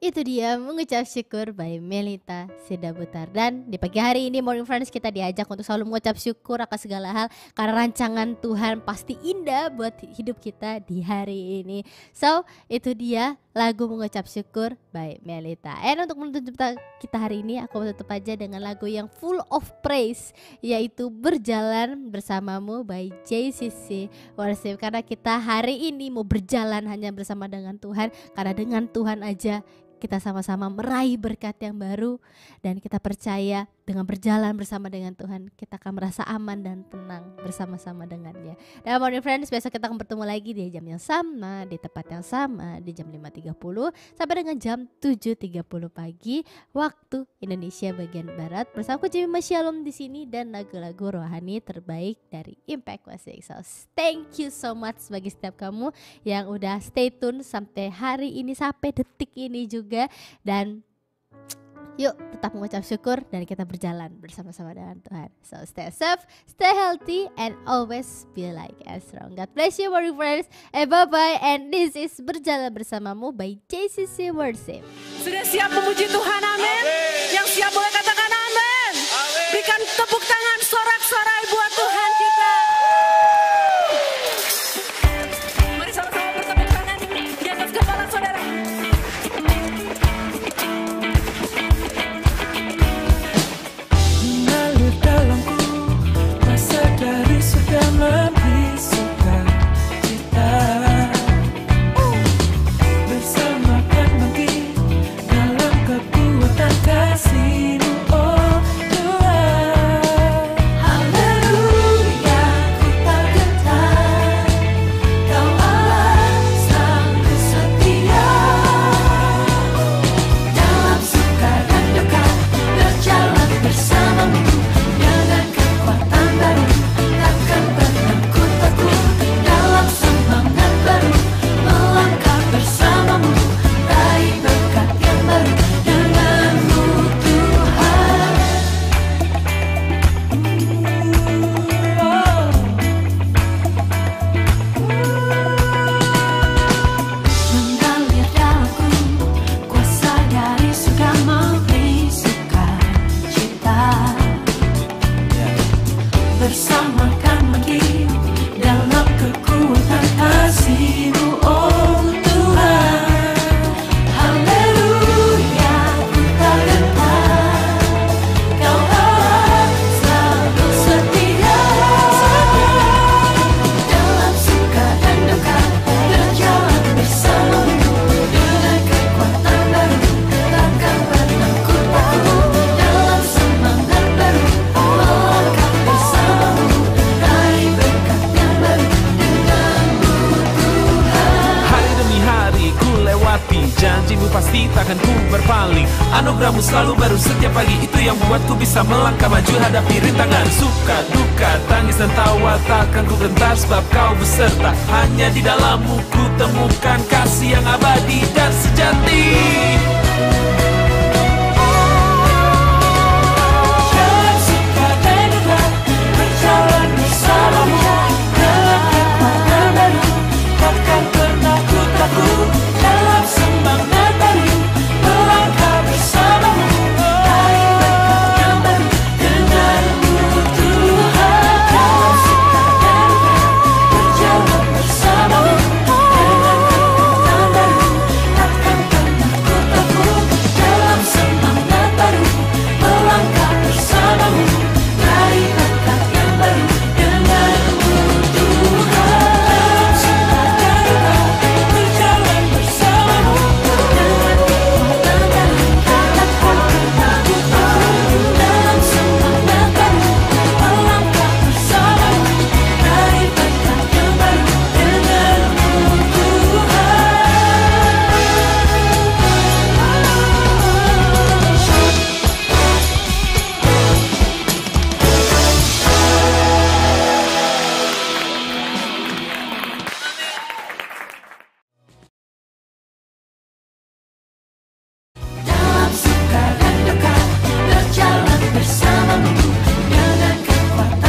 itu dia mengucap syukur by Melita Sidabutar. Dan di pagi hari ini Morning Friends kita diajak untuk selalu mengucap syukur akan segala hal, karena rancangan Tuhan pasti indah buat hidup kita di hari ini. So itu dia lagu mengucap syukur by Melita. And untuk menutup kita hari ini, aku mau tutup aja dengan lagu yang full of praise, yaitu Berjalan Bersamamu by JCC Worship. Karena kita hari ini mau berjalan hanya bersama dengan Tuhan, karena dengan Tuhan aja kita sama-sama meraih berkat yang baru, dan kita percaya dengan berjalan bersama dengan Tuhan kita akan merasa aman dan tenang bersama-sama dengannya. Dan Morning Friends, besok kita akan bertemu lagi di jam yang sama, di tempat yang sama, di jam 5.30 sampai dengan jam 7.30 pagi waktu Indonesia bagian Barat, bersama aku Jimmy Shalom di sini dan lagu-lagu rohani terbaik dari Impact Worship. So thank you so much bagi setiap kamu yang udah stay tune sampai hari ini, sampai detik ini juga. Dan yuk tetap mengucap syukur dan kita berjalan bersama-sama dengan Tuhan. So stay safe, stay healthy, and always be like as strong. God bless you Morning Friends, and bye bye. And this is Berjalan Bersamamu by JCC Worship. Sudah siap memuji Tuhan, amin. Yang siap boleh katakan amin. Berikan tepuk tangan sorak-sorai buat Tuhan kita. Mari sama-sama bertepuk tangan di atas kepala saudara. Dari surga memberi sukacita, bersama kan bangkit dalam kekuatan kasih-Mu, oh Tuhan. Haleluya, ku tak gentar, Kau Allah selalu setia. Dalam suka dan duka berjalan bersama-Mu, dengan kekuatan baru takkan pernah ku takut. Dalam semangat baru melangkah bersama-Mu, raih berkat yang baru dengan-Mu Tuhan. Mengalir dalamku kuasa dari surga memberi sukacita, bersama kan bangkit dalam kekuatan kasih-Mu, oh Tuhan. Haleluya, ku tak gentar, Kau Allah selalu setia. Dalam suka dan duka berjalan bersama-Mu, dengan kekuatan baru takkan pernah ku takut. Dalam semangat baru melangkah bersama-Mu, raih berkat yang baru dengan-Mu Tuhan. Hari demi hari ku lewati, janji-Mu pasti takkan ku berpaling. Anugerah-Mu selalu baru setiap pagi, itu yang membuatku bisa melangkah maju hadapi rintangan. Suka, duka, tangis dan tawa takkan ku gentar, sebab Kau beserta. Hanya di dalam-Mu ku temukan kasih yang abadi dan sejati.